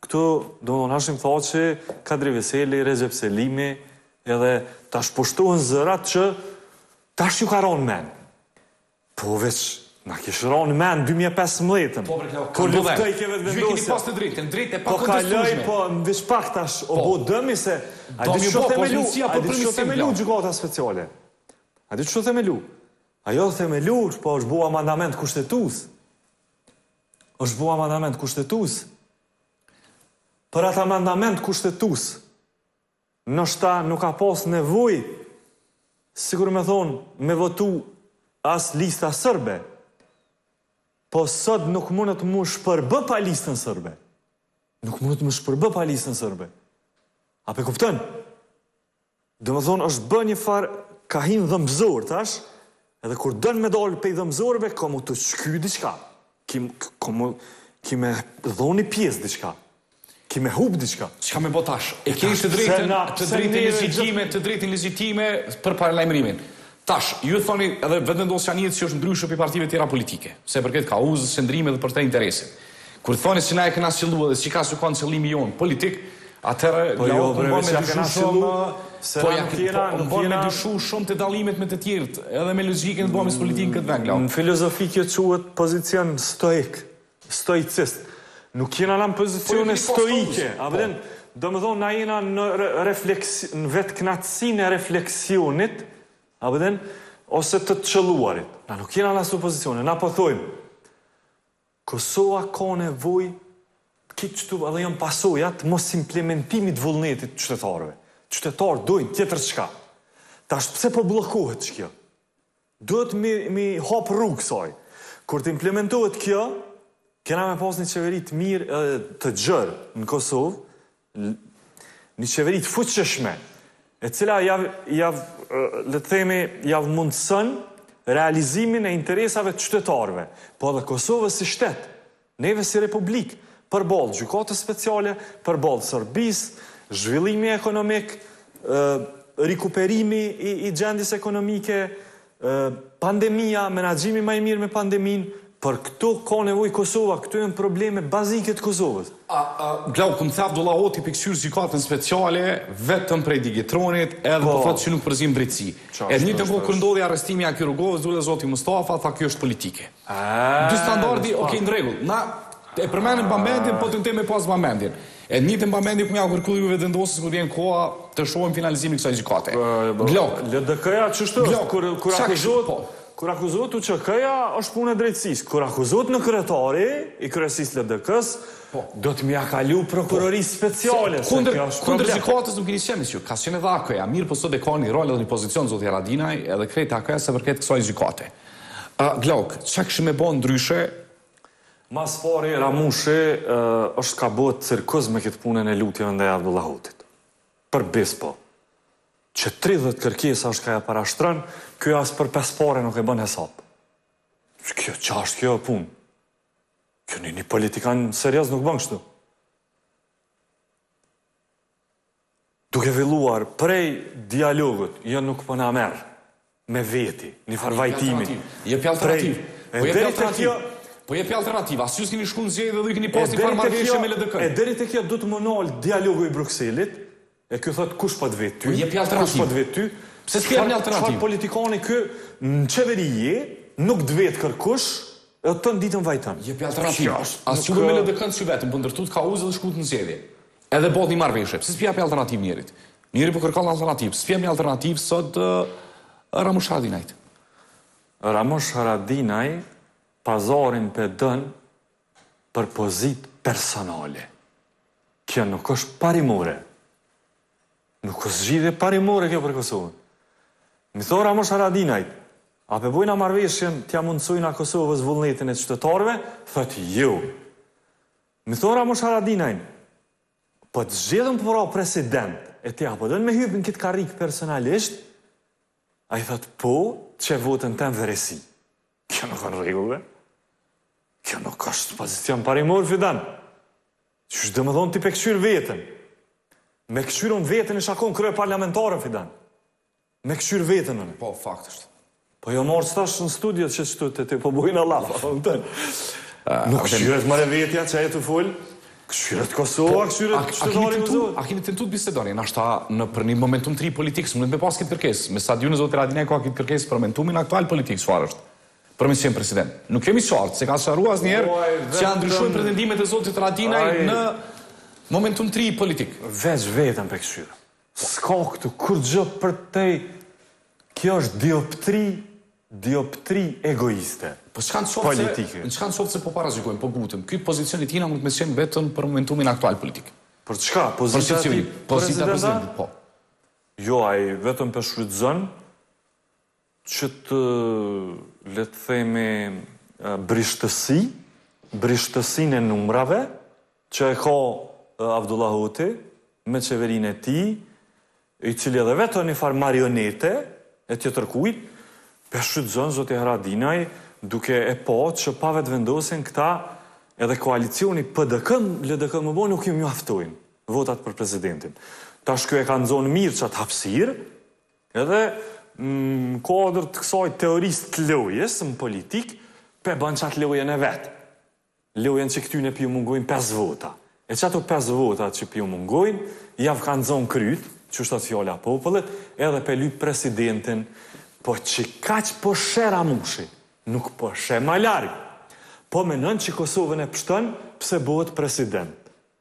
këtu, do në nashim tha që Kadri Veseli, Recep Selimi, edhe tash poshtohen zërat që tash ju ka ronë men. Po veç, na kishë ronë men dy mijë e pesëmbëdhjetë. Po, për Kur luftoj keve të Ju keni vendosja. pas të drejtën, drejtë e pa Po kaloj, kontestueshme. po në veç pak tash, o Po. bo dëmi se... A Do di mi që bo, po, themelu, zhvillësia a për di që përmirësim, themelu bla. gjykata speciale. A di që themelu? Ajo themelu, po është bua mandament kushtetus. është bua mandament kushtetus. Për ata mandament kushtetus, nështë nuk ka pas nevoj, sigur me thonë, me votu as lista sërbe, po sot nuk mundet mu shpërbë pa listën sërbe. Nuk mundet mu shpërbë pa listën sërbe. A pe kuptën? Dhe me thonë, është bë një farë kahin dhëmëzor, tash, edhe kur dënë me dalë pe i dhëmëzorve, ka mu të shky diqka. Ki, ka mu, ki me dhoni pjesë diqka. Ki me hub diqka. Çka me bo tash? E keni të Se drejtën, na- të se drejtën neve legjitime, të drejtën legjitime për paralajmërimin. Tash, ju thoni edhe vetëvendosjaniet që është ndryshe për partive tjera politike, se përket kauzës, qëndrime dhe për të interese. Kur thoni se na e kena qëllu dhe si ka su kanë qëllimi jonë politik, atëherë Po ja jo, u bre, bën veç me ja dyshu kena shumë, qëllu, se po na ja nuk jena- po, nuk bën me jena- dyshu shumë të dallimet me të tjerët, edhe me logjikën të bëmës politikën këtë vend, lau. Në filozofi kjo quhet pozicion stoik, stoicist. Nuk jena në pozicione Po, ju keni pas stoike, tozus. a Po. vëden, do më thonë, na jena në, re- refleksi, në vetë knatësin e refleksionit, a vëden, ose të të qëlluarit. Na nuk jena në asu pozicione, na po thojmë, Kosova ka nevoj, kitë qëtu edhe janë pasojat, mos implementimit vullnetit qytetarëve. Qytetarë dojnë tjetër qka. Tash pse po blokohet që kjo? Duhet mi, mi hap rrugë saj. Kur të implementohet kjo, kena me pas një qeveri të mirë edhe të gjërë në Kosovë, l- një qeveri të fuqëshme, e cila jav, jav, ë, le të themi, jav mundësën realizimin e interesave të qytetarëve, po edhe Kosovës si shtetë, neve si republikë, për balë gjykatës speciale, për balë Serbisë, zhvillimi ekonomik, ë, rikuperimi i, i gjendjes ekonomike, ë, pandemia, menaxhimi më i mirë me pandemin, për këto ka nevojë Kosova, këto janë probleme bazike të Kosovës. A, a, Glau, këm thaf do lahoti për këshyrë gjykatën speciale, vetëm prej digitronit, edhe po thotë që nuk përzim drejtësi. Qa E është, një të është, kohë kër ndodhi arrestimi a Kirogovës, dule zoti Mustafa, tha kjo është politike. A, Dy standardi, okej, në rregull. Na e përmenim bamendin, po të në me pas bamendin. E një të bamendin ku mja kërkullu juve vendosës kur vjen koha të shohim finalizimin kësaj gjykate. Glok, L D K-ja ç'është? Glok, Kur kur qa akuzohet, kështu, po. kur akuzohet U Q K-ja është punë e drejtësisë. Kur akuzohet në kryetari i kryesisë L D K-s, do të mja kalu prokurorisë speciale. se Kundër kjo është kundër problem. gjykatës nuk keni qenë që ka qenë edhe A K-ja, mirë po sot e ka një rol edhe një pozicion zoti Haradinaj, edhe krejt A K-ja se përket kësaj gjykate. Uh, Glauk, çka kishim me bën ndryshe? Mas pari Ramushi ë, është ka bërë cirkus me këtë punën e lutjeve ndaj Abdullahutit. Për bis po. Që tridhjetë kërkesa është ka ja parashtron, kjo as për pesë pare nuk e bën hesap. Kjo qa është kjo punë? Kjo një, një politikan serios nuk bën kështu. Duke filluar prej dialogut, jo nuk po na merr me veti, një farvajtimi. Jepi alternativë. Prej- Po e jepi deri te alternativë. kjo- Po jepi alternativë. As ju s'keni shkuar në zgjedhje dhe ju keni E pas një deri farë te marrëveshje kjo- me L D K. E deri te kjo du të më nalë dialogu i Brukselit, e kjo thot kush po të vet ty? Po jepi alternativë. Kush po të vet ty? Pse s'ke jep një Çfarë- alternativë? Çfarë politikani ky në qeverije nuk të vet kërkush, e të ditën vajton. Jepi alternativë. Kjo është- As nuk- ju me L D K-n që vetëm po ndërtut kauzë dhe shkut në zgjedhje. Edhe bot një marrëveshje. Pse s'pi japi alternativë njerit? Njeri po kërkon alternativë. S'pi japi një alternativë sot uh, Ramush Haradinajt. Ramush Haradinaj pazarin për dën për pozit personale. Kjo nuk është parimore. Nuk është zgjidhje parimore kjo për Kosovën. Mi thoi Ramush Haradinajt, a pe bojna marveshjen t'ja mundësojna Kosovës vullnetin e qytetarëve? Thët jo. Mi thoi Ramush Haradinajt, po të zgjedhëm për president, e t'ja po dënë me hypë në këtë karrikë personalisht, a i thët po, që votën të në veresi. Kjo nuk në rregull, kjo nuk është pozicion parimor, Fidan. Që është dhe më thonë ti pe këqyr vetën. Me këqyrën vetën e shakon krye parlamentarën, Fidan. Me këqyr vetën në. Po, fakt është. Po jo morë stash në studiot që qëtu të ti po bujnë Allah, pa më tënë. Nuk Artem, qyret mare vetja që aje të full. Këshyret Kosova, këshyret qytetari Kosovës. A keni tentu të bisedoni, nashta në për një momentum të ri politikë, së mundet me pas këtë kërkesë. Me sa dy në zotë Radinaj ka këtë kërkesë për momentumin aktual politikë, çfarë është? Për me qenë president. Nuk kemi qartë, se ka sharu asnjëherë që janë ndryshuar pretendimet e zotit Radinaj në momentum të ri politikë. Veç vetëm për këshyre. S'ka këtu kur gjë për te, kjo është dioptri, dioptri egoiste. Po çka në qoftë se, në çka në qoftë se po parazgjikojmë, po butëm. Ky pozicionit tina mund të me qenë vetëm për momentumin aktual politik. Për çka? Pozita e tij presidentit, po. Jo, ai vetëm për shfrytëzon që të le të themi brishtësi, brishtësinë e numrave që e ka Abdullah Hoti me qeverinë e tij, i cili edhe vetë një farë marionete e tjetër kujt, për shfrytëzon zoti Haradinaj duke e po që pa vetë vendosin këta edhe koalicioni P D K, L D K më bo nuk ju mjaftojnë votat për presidentin. Tash kjo e ka nëzonë mirë që atë hapsirë, edhe në kodër të kësaj teorisë të lojes në politik, pe banë qatë lojen e vetë. Lojen që këtyne pju mungojnë pesë vota. E që ato pesë vota që pju mungojnë, javë ka nëzonë kryt, që është atë fjolla popullet, edhe pe lytë presidentin, po që kaq po shera mushi, nuk po she ma largë. Po menën që Kosovën e pështën, pse bëhet president.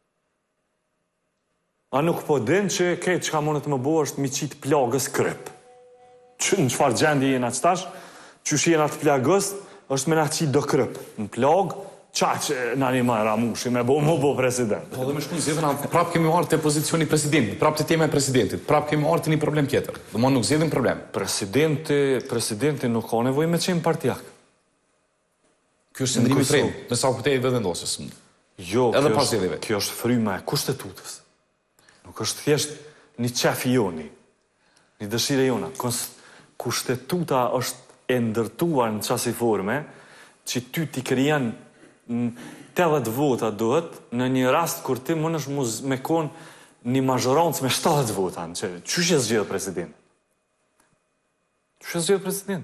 A nuk po din që kejtë që ka monët më bo është mi qitë plagës kryp. Që në qëfar gjendi jena qëtash, që shi jena të plagës, është me na qitë do kryp. Në plagë, qa që në një ma ramushi, me bo më bo president. Po dhe me shku në zjedhën, prapë kemi arë të pozicioni presidentit, prapë të tema e presidentit, prapë kemi arë të një problem tjetër. Dhe më nuk zjedhën problem. Presidenti, presidenti nuk ka nevoj me qenë partijak. Kjo është sëndrimi trejnë, me sa këte i vedendosës. Jo, kjo është, kjo është fryma e kushtetutës. Nuk është thjesht një qef joni, një dëshire jona. Kushtetuta është e ndërtuar në qasi forme që ty t'i krijan tetëdhjetë vota duhet në një rast kur ti mund është me konë një mazhorancë me shtatëdhjetë vota. Që që zgjedhë president? Që që zgjedhë president?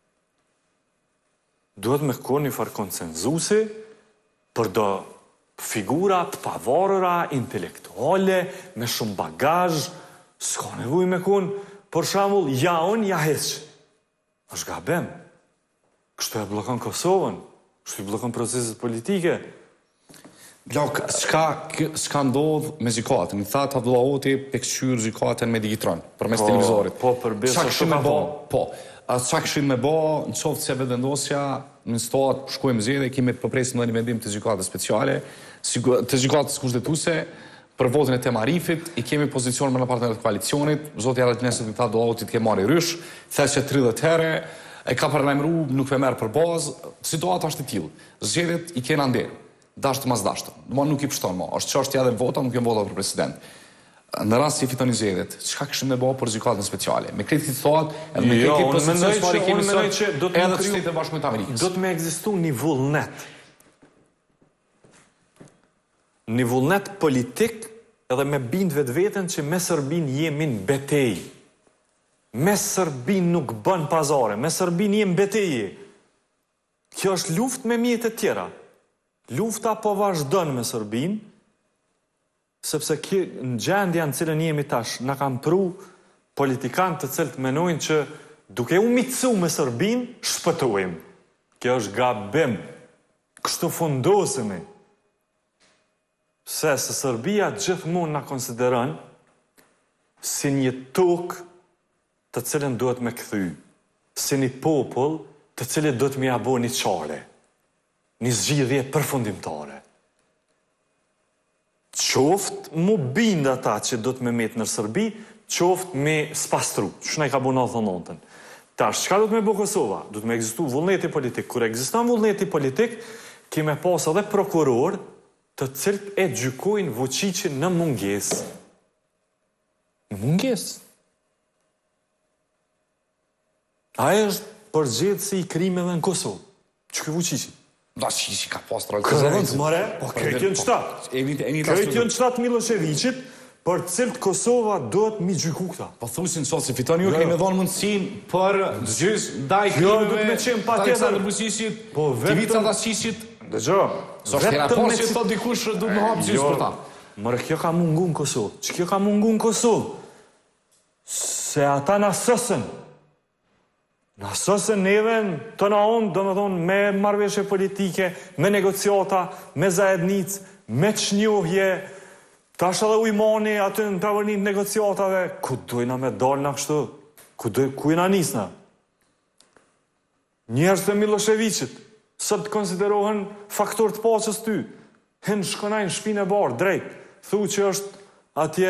Duhet me konë një farë konsenzusi për do figura të pavarëra, intelektuale, me shumë bagazh, s'ka nevoj me konë, për shambull, ja unë, ja heqë. është gabem. Kështu e blokon Kosovën, kështu e blokon proceset politike. Blok, s'ka ndodh me gjykatën. I thatë Abdullah Hoti pe këshyrë gjykatën me digitron, për mes televizorit. Po, për besë shumë ka bo. Po, qa këshin me bo, në qoftë se vendosja, në stat, shkojmë zjedhe, kemi përpresim në një vendim të gjykatës speciale, të gjykatës kushtetuse, për votën e Temarifit, i kemi pozicion me në partnerët koalicionit, zoti Haradinaj i tha do Hoti të ke marrë i rysh, the që tridhjetë herë, e ka paralajmëruar, nuk e merr për bazë, situata është e tillë. Zgjedhjet i kena nder, dashtë mas dashtë. Do nuk i pështon më, është çështja edhe vota, nuk janë vota për president. Në rast si fitoni zgjedhjet, çka kishim me bëu për gjykatën speciale? Me këtë thot, edhe me këtë pozicion çfarë kemi sot, edhe Shtetet e Bashkuara të Amerikës. Do të më ekzistojë një vullnet. Një vullnet politik edhe me bind vetë vetën që me Serbin jemi në betejë. Me Serbin nuk bën pazare, me Serbin jemi në betejë. Kjo është luftë me mjetet e tjera. Lufta po vazhdon me Serbin, sepse kjo në gjendja në cilën jemi tash, na kanë pru politikanë të cilët menojnë që duke u mitësu me Serbin, shpëtojmë. Kjo është gabim. Kështu fundosemi. Se se Serbia gjithmonë na konsideron si një tokë të cilën duhet me kthy, si një popull të cilët duhet me jabo një qare, një zgjidhje përfundimtare. Qoftë mu bind ata që duhet me metë në Serbi, qoftë me spastru, që ne ka bu në thonotën. Tash, qka duhet me bu Kosova? Duhet me egzistu vullneti politik. Kër egziston vullneti politik, kime pas edhe prokuror të cilët e gjykojnë Vučićin në munges. Në munges. Aja është përgjithësi i krimeve në Kosovë. Që kë Vučići? Da, që që ka pas të rojtë. Kërëvëndë, mëre? Po, këtë jënë qëtatë. Këtë jënë qëtatë Miloševićit, për cilët Kosova dohet mi gjyku këta. Po thusin sot se fiton ju kemi dhonë mundësin për gjys, daj krimeve, ta Aleksandr Vučićit, Ivica Dačićit, Dëgjo. So është kena pas që thot dikush du të më hapë gjysë për ta. Mërë, kjo ka mungu në Kosovë. Që kjo ka mungu në Kosovë? Se ata në sësën. Në sësën neve të na onë, do më thonë, me marrëveshje politike, me negociata, me zajednic, me qnjohje, ta është edhe ujmoni aty në tavolin negociatave, ku dojna me dalë në kështu? Ku dojna nisna? Njerës të Miloševiqit, sot konsiderohen faktor të paqës ty. Hen shkonajnë shpinë e barë, drejt. Thu që është atje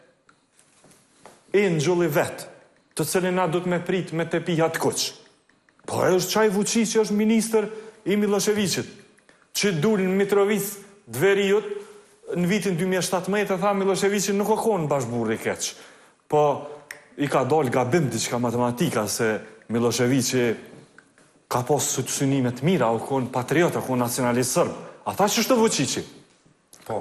angel i vetë, të cilin na du të me prit me të piha të kuq. Po e është qaj Vučić që është minister i Miloševiqit, që dulë në Mitrovic Dveriut, në vitin dy mijë e shtatëmbëdhjetë e tha Miloševiqit nuk o konë bashkëburri keq. Po i ka dalë gabim diçka matematika, se Miloševiqit ka posë synimet mira, o konë patriot, o konë nacionalist sërb. Ata që është të Vučići. Po.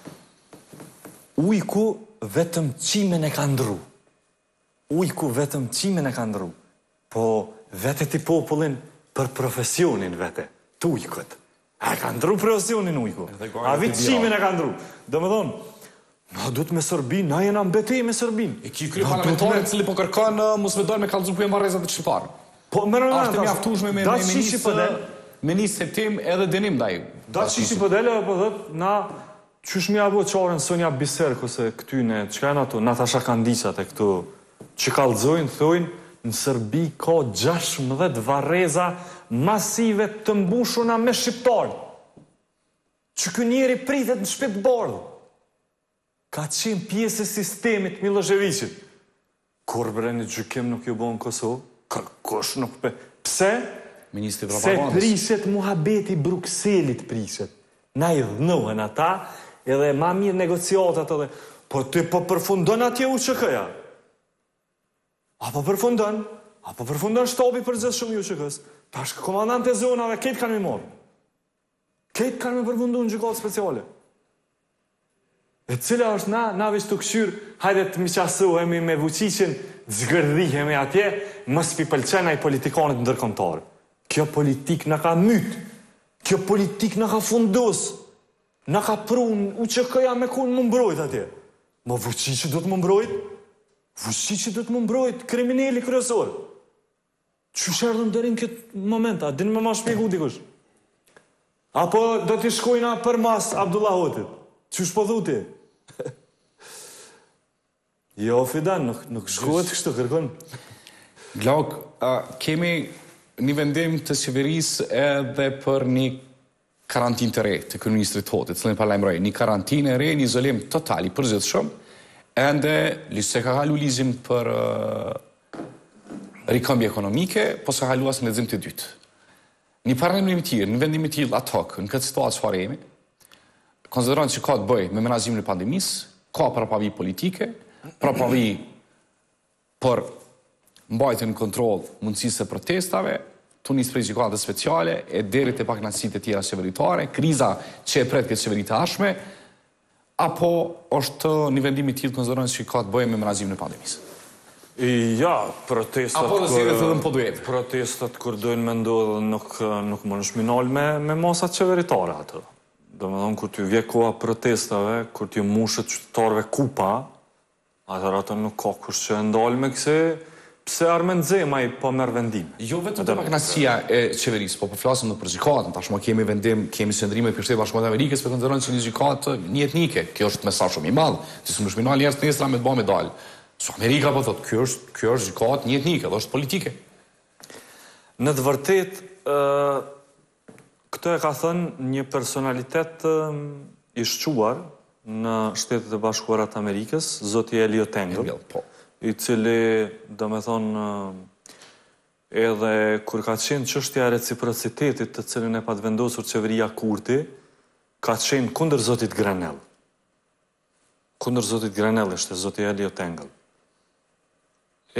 Ujku vetëm qimen e ka ndru. Ujku vetëm qimen e ka ndru. Po vetet i popullin për profesionin vete. Të ujkët. A ka ndru profesionin ujku. A vitë qimen e ka ndru. Dhe më thonë, na du të me Sërbin, na jena mbetej me Sërbin. E ki kry parlamentarit cili po kërkan mos me dojnë me kalëzun kujem varezat e Shqiptarë. Po, më rëna, ashtë të mjaftushme me menisë septim edhe denim daj. Da që ishi pëdele, po dhët, na qysh mi abo qarën Sonja Biserko se këtyne, qka e në ato, Natasha Kandiqat e këtu, që kalëzojnë, thojnë, në Sërbi ka gjashmëdhjetë vareza masive të mbushuna me shqiptarë. Që kë njeri pritet në shpit bardhë. Ka qenë pjesë e sistemit Miloševiqit. Kur bre një gjykim nuk ju bo në Kosovë? Kërkosh nuk pe... Pse? Ministri Se prishet muhabeti Brukselit prishet. Na i dhënohen ata, edhe ma mirë negociatat edhe. Po ti po përfundon atje u që këja? Apo përfundon? Apo përfundon shtabi për gjithë shumë ju që kës? Ta shkë komandant e zonave, ketë kanë mi morë. Ketë kanë me përfundu në gjykatë speciale. E cila është na, na veç të këshyrë, hajde të mi qasohemi me Vučićin, zgërdhihemi atje, mës pi pëlqena i politikanit ndërkombëtar. Kjo politik në ka mytë, kjo politik në ka fundos, në ka prunë, u që këja me kun më mbrojt atje. Ma Vučići do të më mbrojt? Vučići do të më mbrojt, krimineli kryesor. Që shërdhëm dërin këtë moment, a din me ma shpjegu dikush? Apo do t'i shkojna për mas Abdullahotit? Që shpodhuti? Jo, Fidan, nuk, nuk shkohet kështu, kërkon. Glauk, uh, kemi një vendim të qeverisë edhe për një karantin të re të kërëministrit Hotit, cilën pa lajmëroj, një karantin e re, një izolim total i përgjithshëm, ende se ka halu lizim për uh, rikëmbje ekonomike, po se halu asë në lezim të dytë. Një paralajmërim i tillë, një vendim i tillë ad hoc, në këtë situatë çfarë jemi, konsiderojnë që ka të bëjë me menaxhimin e pandemisë, ka prapavi politike, prapavi për mbajtjen në kontroll mundësisë së protestave, tu nis prej gjykatës speciale e deri te pakënaqësitë e tjera qeveritare, kriza që e pret këtë qeveri të ashme, apo është një vendim i tillë konsiderojnë që ka të bëjë me menaxhimin e pandemisë. Ja, protestat... Apo dhe zire të dhe më podujeve. Protestat kur dojnë me ndodhë nuk, nuk më në shminal me, me masat qeveritare atë. Do me thonë, kur t'ju vje koha protestave, kur t'ju mushët qytetarëve kupa, atër atë nuk ka kush që ndalë me këse, pse Armen Zema i po merë vendim. Jo vetëm të pakënaqësia e qeverisë, po po flasim në për gjykatën, tashmë kemi vendim, kemi sendrime për Shtetin Bashkuar të Amerikës, për konsiderojnë që një gjykatë një etnike. Kjo është mesazh shumë i madh, që s'më shminal njerëz të nesër me të bëjë medalë. So Amerika po thotë, kjo është, kjo është gjykatë një etnike, dhe është politike. Në të vërtet, uh, këtë e ka thënë një personalitet uh, i shquar në Shtetet e Bashkuara të Amerikës, zoti Elliot Engel, po. I cili, do me thonë, uh, edhe kur ka qenë çështja e reciprocitetit të cilin e pat vendosur qeveria Kurti, ka qenë kundër zotit Grenell. Kundër zotit Grenell ishte zoti Elliot Engel. E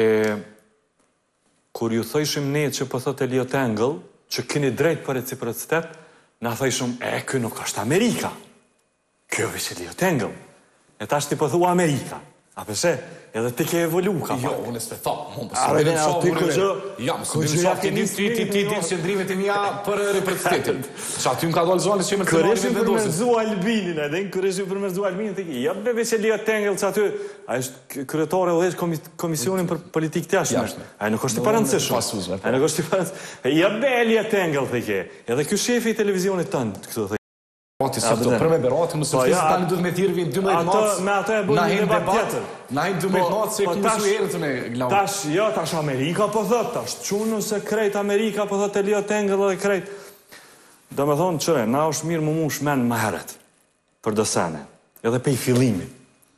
kur ju thëshim ne që po thot Elliot Engel, që keni drejt për reciprocitet, na thëshim, e, ky nuk është Amerika. Kjo është Elliot Engel. E tash ti po thua Amerika. A përse, edhe ti ke evolu ka Jo, pak. unë s'pe tha, mund të A, se dhe vetëm ne, shoh, ti unë ku vetëm- gjë- Ja, më ku së gjë shoh ja ti ke ti nis ti ti ti mirë, ti qëndrimet e mia për reprezentatin. Sa ty më ka dalë zonë që më të Kërëshin marrë vendosin. përmërzu Albinin, edhe në kërëshin përmërzu Albinin, të ki, ja bebe që Lia Tengel që aty, a është kryetore dhe është komis- komisionin për politikë të jashme. Jashtme. A nuk është i parancishëm. Pasuzme, po. A nuk është i parancishëm. Ja be Lia Tengel, të ke. Edhe ky shefi i televizionit tënë, këtu, të Berati A, sa të bëdhe. për me Berati, më së Po, flisë ja, tani duhet me thirë vinë dymbëdhjetë ato- martë. me ato e bëjnë na një hin debat debat, tjetër. Na hin dymbëdhjetë martë se po, ku tash- mësu herët me glau. Tash, jo, tash Amerika po thot, tash çunu se krejt Amerika po thot e Lia Tengel edhe krejt. Do me thonë, qëre, na është mirë më mush men më heret, për dësene, edhe pej fillimit.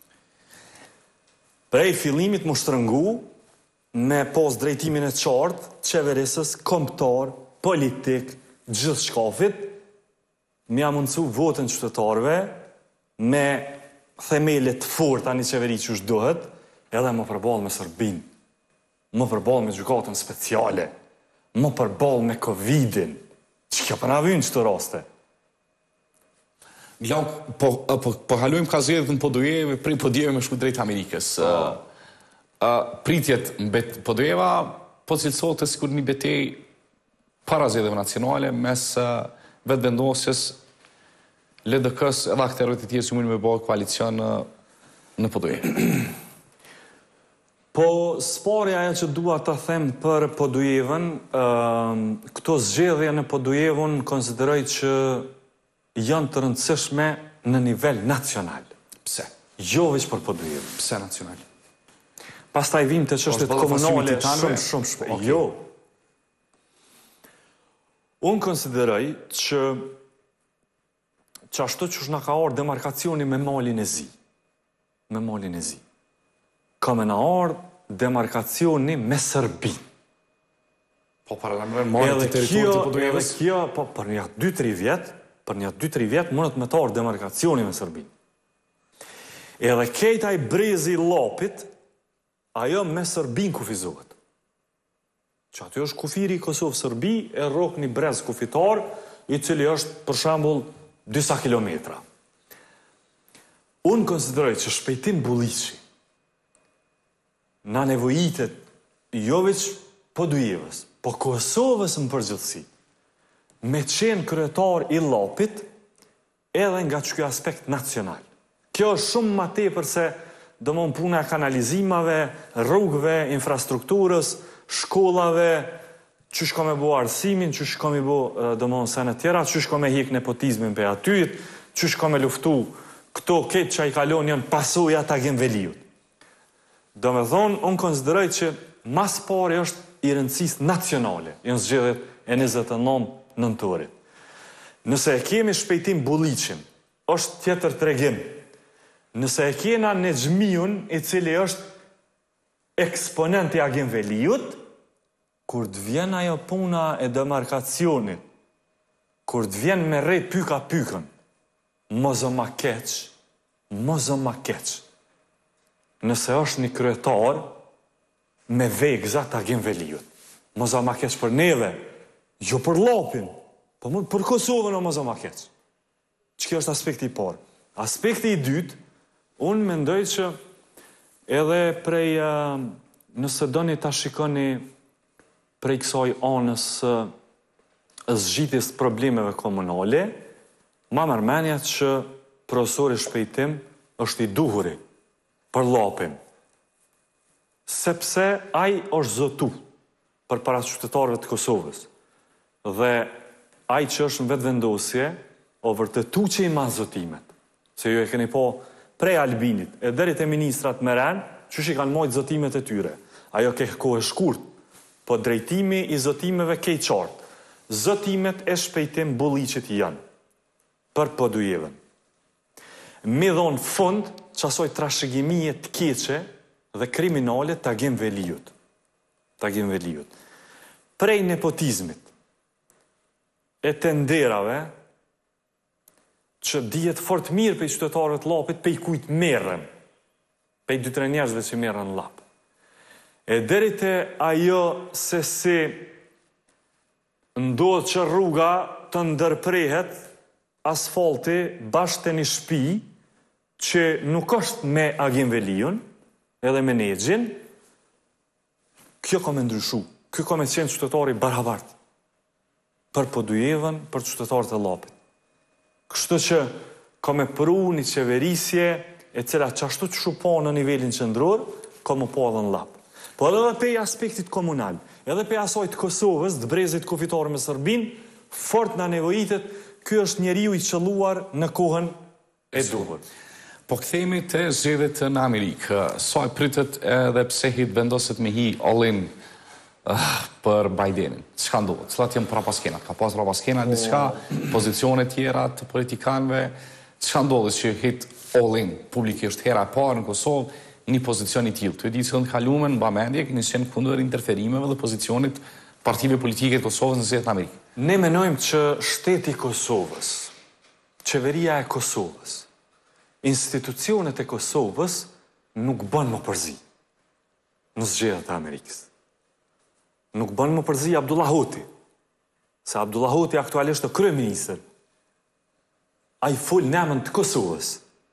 Prej fillimit më shtrëngu, me pos drejtimin e qartë, qeverisës, kombëtar, politik, gjithë shkafit, më jam mundësu votën qytetarëve, me themelet forta një qeveri që është duhet, edhe më përballë me Serbinë, më përballë me gjykatën speciale, më përballë me Covidin, që kjo për na vynë qëtë raste. Glau, po, po, po halojmë ka zedhën po dojeve, prej po dojeve me shku drejt Amerikës. Uh, uh, pritjet mbet po dojeva, po cilësot e sikur një betej para zedheve nacionale, mes uh, vetë vendosjes, L D K-s edhe akterët e tjerë që mund me bëjë koalicion uh, në po dojeve. Po, spari ajo që dua të them për Podujevën, uh, këto zgjedhje në Podujevën konsideroj që janë të rëndësishme në nivel nacional. Pse? Jo veç për Podujevën. Pse nacional? Pastaj vim të çështjet Është ballë komunale fasiliti tanëve? shumë shumë shpejt. Okej. Jo. Unë konsideroj që që ashtu që është në ka orë demarkacioni me malin e zi. Me malin e zi. Ka me në orë demarkacioni me Serbi. Po paralajmëron marrë të territorit të po edhe dojevës. kjo, po, për një dy tri vjet, për një dy tri vjet, mundet me të orë demarkacioni me Serbi. Edhe kejta i brezi lapit, ajo me Serbin kufizohet. Që aty është kufiri i Kosovë-Serbi, e rok një brez kufitar, i cili është, për shambull, disa kilometra. Unë konsideroj që shpejtim Buliqi na nevojitet jo veç Podujevës, po Kosovës në përgjithësi, me qenë kryetar i lapit, edhe nga që kjo aspekt nacional. Kjo është shumë ma tepër se do më puna e kanalizimave, rrugëve, infrastrukturës, shkollave, që shko me bo arsimin, që shko me bo do më në sene tjera, që shko me hik nepotizmin për atyt, që shko me luftu këto ketë që i kalon janë pasoja të Agenveliut. Do me thonë, unë konsideroj që mas pari është i rëndësis nacionale, janë zgjedhjet e njëzet e nëntë nëntorit. Nëse e kemi shpejtim Buliqin, është tjetër tregim. Nëse e kena në Xhmiun, i cili është eksponent i Agenveliut, kur të vjen ajo puna e demarkacionit, kur të vjen me rejt pyka pykën, mozo ma keq, mozo ma keq. Nëse është një kryetar me vegza të Agenveliut. Mozo ma keq për neve, jo për lapin, po për Kosovën o mozo ma keq. Që kjo është aspekti i parë. Aspekti i dytë, unë mendoj që edhe prej, nëse do një ta shikoni prej kësaj anës zgjidhjes problemeve komunale, ma mërmenja që profesori shpejtim është i duhuri për lapin. Sepse ai është zotu për para qytetarëve të Kosovës. Dhe ai që është në vetë vendosje, o vërtetu që i ma zotimet. Se ju e keni po prej Albinit, e deri te ministrat meren, që shi kanë mojtë zotimet e tyre. Ajo ke kohë shkurt, po drejtimi i zotimeve ke i qartë. Zotimet e shpejtim Buliqit janë, për Podujevën. Mi dhonë fund, që asoj trashëgimije të keqe dhe kriminale të Agenveliut. Të Agenveliut. Prej nepotizmit, e tenderave, që dihet fort mirë për i qytetarëve të lapit, për i kujt merrem, për i dy tre njerëzve që merren lap. E deri te ajo se si ndodhë që rruga të ndërprehet asfalti bashkë të një shtëpi që nuk është me Agenveliun, edhe menegjin, kjo ka me ndryshu. Kjo ka me qenë qytetari barabartë. Për Podujevën, për qytetarët e Llapit. Kështu që ka me pru një qeverisje e cila qashtu që shupo në nivelin qendror, ka më po edhe në Llap. Po edhe pe aspektit komunal, edhe pe asaj të Kosovës, të brezit kufitar me Serbin, fort në nevojitet, ky është njeriu i qelluar në kohën e duhur. Po kthehemi te zgjedhjet në Amerikë. Sa e pritet edhe pse hit vendoset me hi all-in uh, për Bidenin. Çka ndodhet? Cilat janë prapaskenat? Ka pas prapaskena diçka, pozicione tjera të politikanëve? Çka ndodhet që hit all-in publikisht hera e parë në Kosovë një pozicion i tillë? Të ditë se në kalumen mba mendje keni qenë kundër interferimeve dhe pozicionit partive politike të Kosovës në zgjedhjet në Amerikë. Ne menojmë që shteti i Kosovës, qeveria e Kosovës, institucionet e Kosovës nuk bën më përzi në zgjedhjet e Amerikës. Nuk bën më përzi Abdullah Hoti, se Abdullah Hoti aktualisht është kryeministër. Ai fol në emër të Kosovës.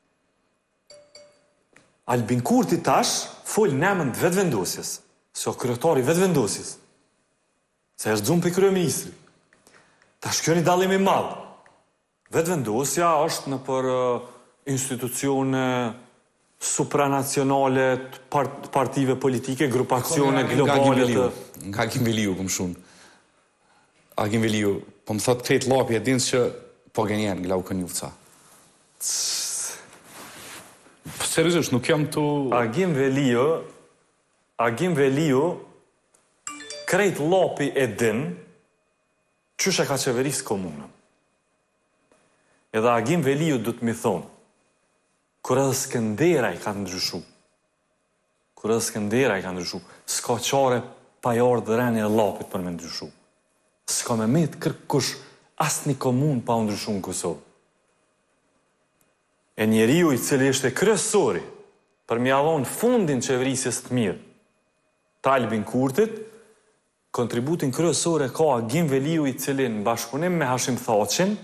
Albin Kurti tash fol në emër të vetëvendosjes, se o kryetari i vetëvendosjes. Se është xumë për kryeministri. Tash kjo një dallim i madh. Vetëvendosja është në për uh, institucione supranacionale të part, partive politike, grupacione globale të... Nga Agim Veliu, këmë shumë. Agim Veliu, po më thot krejt Llapi e dinë që po genjen, glau kën jufca. Seriozisht, nuk jam të... Agim Veliu, Agim Veliu, krejt Llapi e din, qysh e ka qeverisë komunën. Edhe Agim Veliu du të mi thonë, kur edhe Skëndera i ka ndryshu, kur edhe Skëndera i ka ndryshu, s'ka qare pajarë dhe reni e Llapit për me ndryshu. S'ka me met kërkush asë një komunë pa ndryshu në Kosovë. E njeriu i cili ishte kryesori për mi allon fundin qeverisjes të mirë të Albin Kurtit, kontributin kryesore ka Agim Veliu i cili në bashkëpunim me Hashim Thaqin,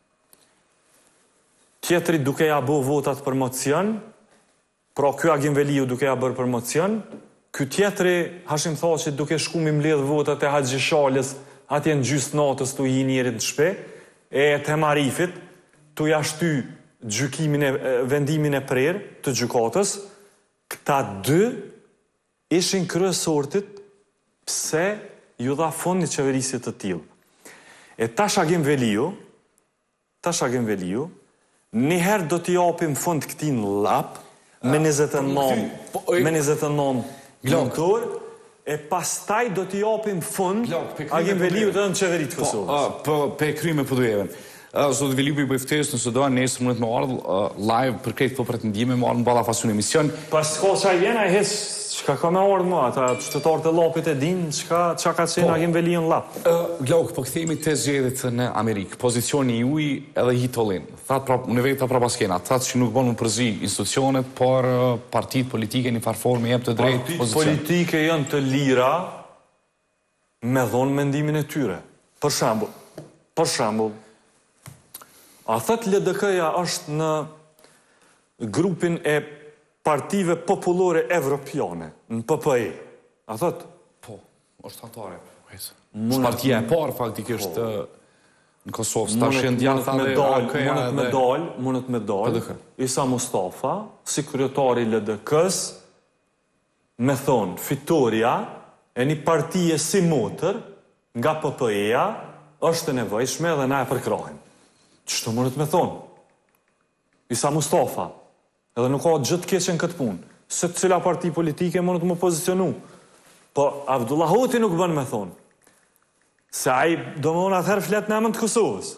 tjetëri duke ja bo votat për mocion, pra kjo Agim Veliu duke ja bërë për mocion, kjo tjetëri Hashim Thaqit duke shku mi mbledh votat e Haxhi Shalës, atje në gjysë natës të hi njerit në shpe, e të Marifit, të jashty gjykimin e vendimin e prerë të gjykatës, këta dy ishin kryesortit pse ju dha fond një qeverisit të tillë. E tash Agim Veliu, tash Agim Veliu, njëherë do t'i japim fond këti në Llap, me njëzet e nëmë, me njëzet e nëmë nëmëtor, e pastaj do t'i japim fond Agim Veliu të në qeverit Kosovës. Po, pe kryme Podujevën. Zotë Veliu për i bëjftesë, nëse do nesër mundet me ardhë live për krejtë për pretendime, me ardhë në bala fasun emision. Pas s'ka qaj vjena e hecë, qka ka me ardhë mua, ata qytetarët e Llapit e din, qka ka qenë Agim Veliu në Llap. Glauk, po këthejmi të zgjedhjet në Amerikë, pozicioni juj edhe hitolin. Thatë në vetë pra paskena, thatë që nuk bënë më përzi institucionet, por partit politike një farforme jep të drejtë pozicion. Partit politike janë të lira me dhonë mendimin e tyre. Për shambull, për shambull, a thët L D K-ja është në grupin e partive populore evropiane, në P P E. A thët? Po, është atare. Shë partia e parë faktikisht në Kosovë. Mundet me dalë, mundet me dalë, mundet me dalë. Isa Mustafa, si kryetari L D K-s, me thonë, fitoria e një partije si motër nga P P E-ja është nevojshme dhe na e përkrahim. Qështu mundet me thonë? Isa Mustafa, edhe nuk ka gjithë keqen këtë punë, se të cila parti politike mundet më pozicionu. Po Abdullah Hoti nuk bën me thonë, se ai do më unë atëherë flet në emër të Kosovës.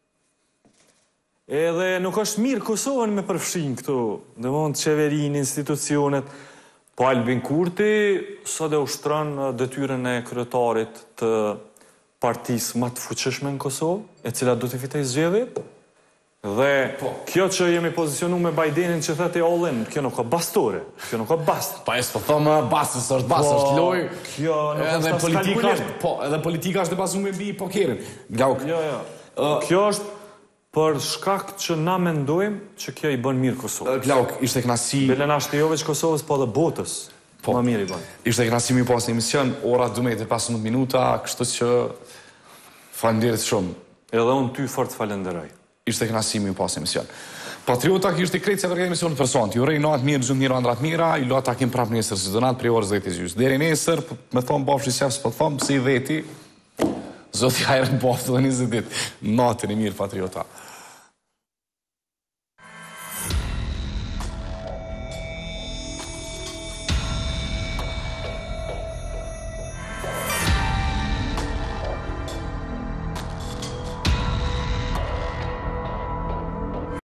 Edhe nuk është mirë Kosovën me përfshin këtu, do më unë qeverin, institucionet, po Albin Kurti sot e ushtron detyrën e kryetarit të partisë më të fuqishme në Kosovë, e cila do të fitoj zgjedhjet. Dhe kjo që jemi pozicionu me Bidenin që theti all-in, kjo nuk ka bastore, kjo nuk ka bast. Pa e s'po thëmë bastës është, bastës është loj. Kjo nuk edhe është politika është, po, edhe politika është e pasu me bi pokerin. Glauk. Jo, jo. Kjo është, për shkak që na mendojmë që kjo i bën mirë Kosovës. Glauk, ishte kënaqësi. Belen ashtë jo veç Kosovës, po dhe botës. Po, ma mirë i bën. Ishte kënaqësi mi pas në emision, ora dvemdhjetë e pesëmbëdhjetë minuta, kështu që faleminderit shumë. Edhe unë ty fort falenderoj. Ishte kënaqësi mi pas në emision. Patriota kishte krejt se përket emisionit personit. Ju uroj natë mirë, gjumë mirë, ëndrat mira, ju luaj takim prapë nesër së donat prej orës dhjetë gjys. Deri nesër, më thon bafshi shef, po thon si veti. Zoti hajrën baftë dhe njëzet ditë. Natën e mirë, patriota.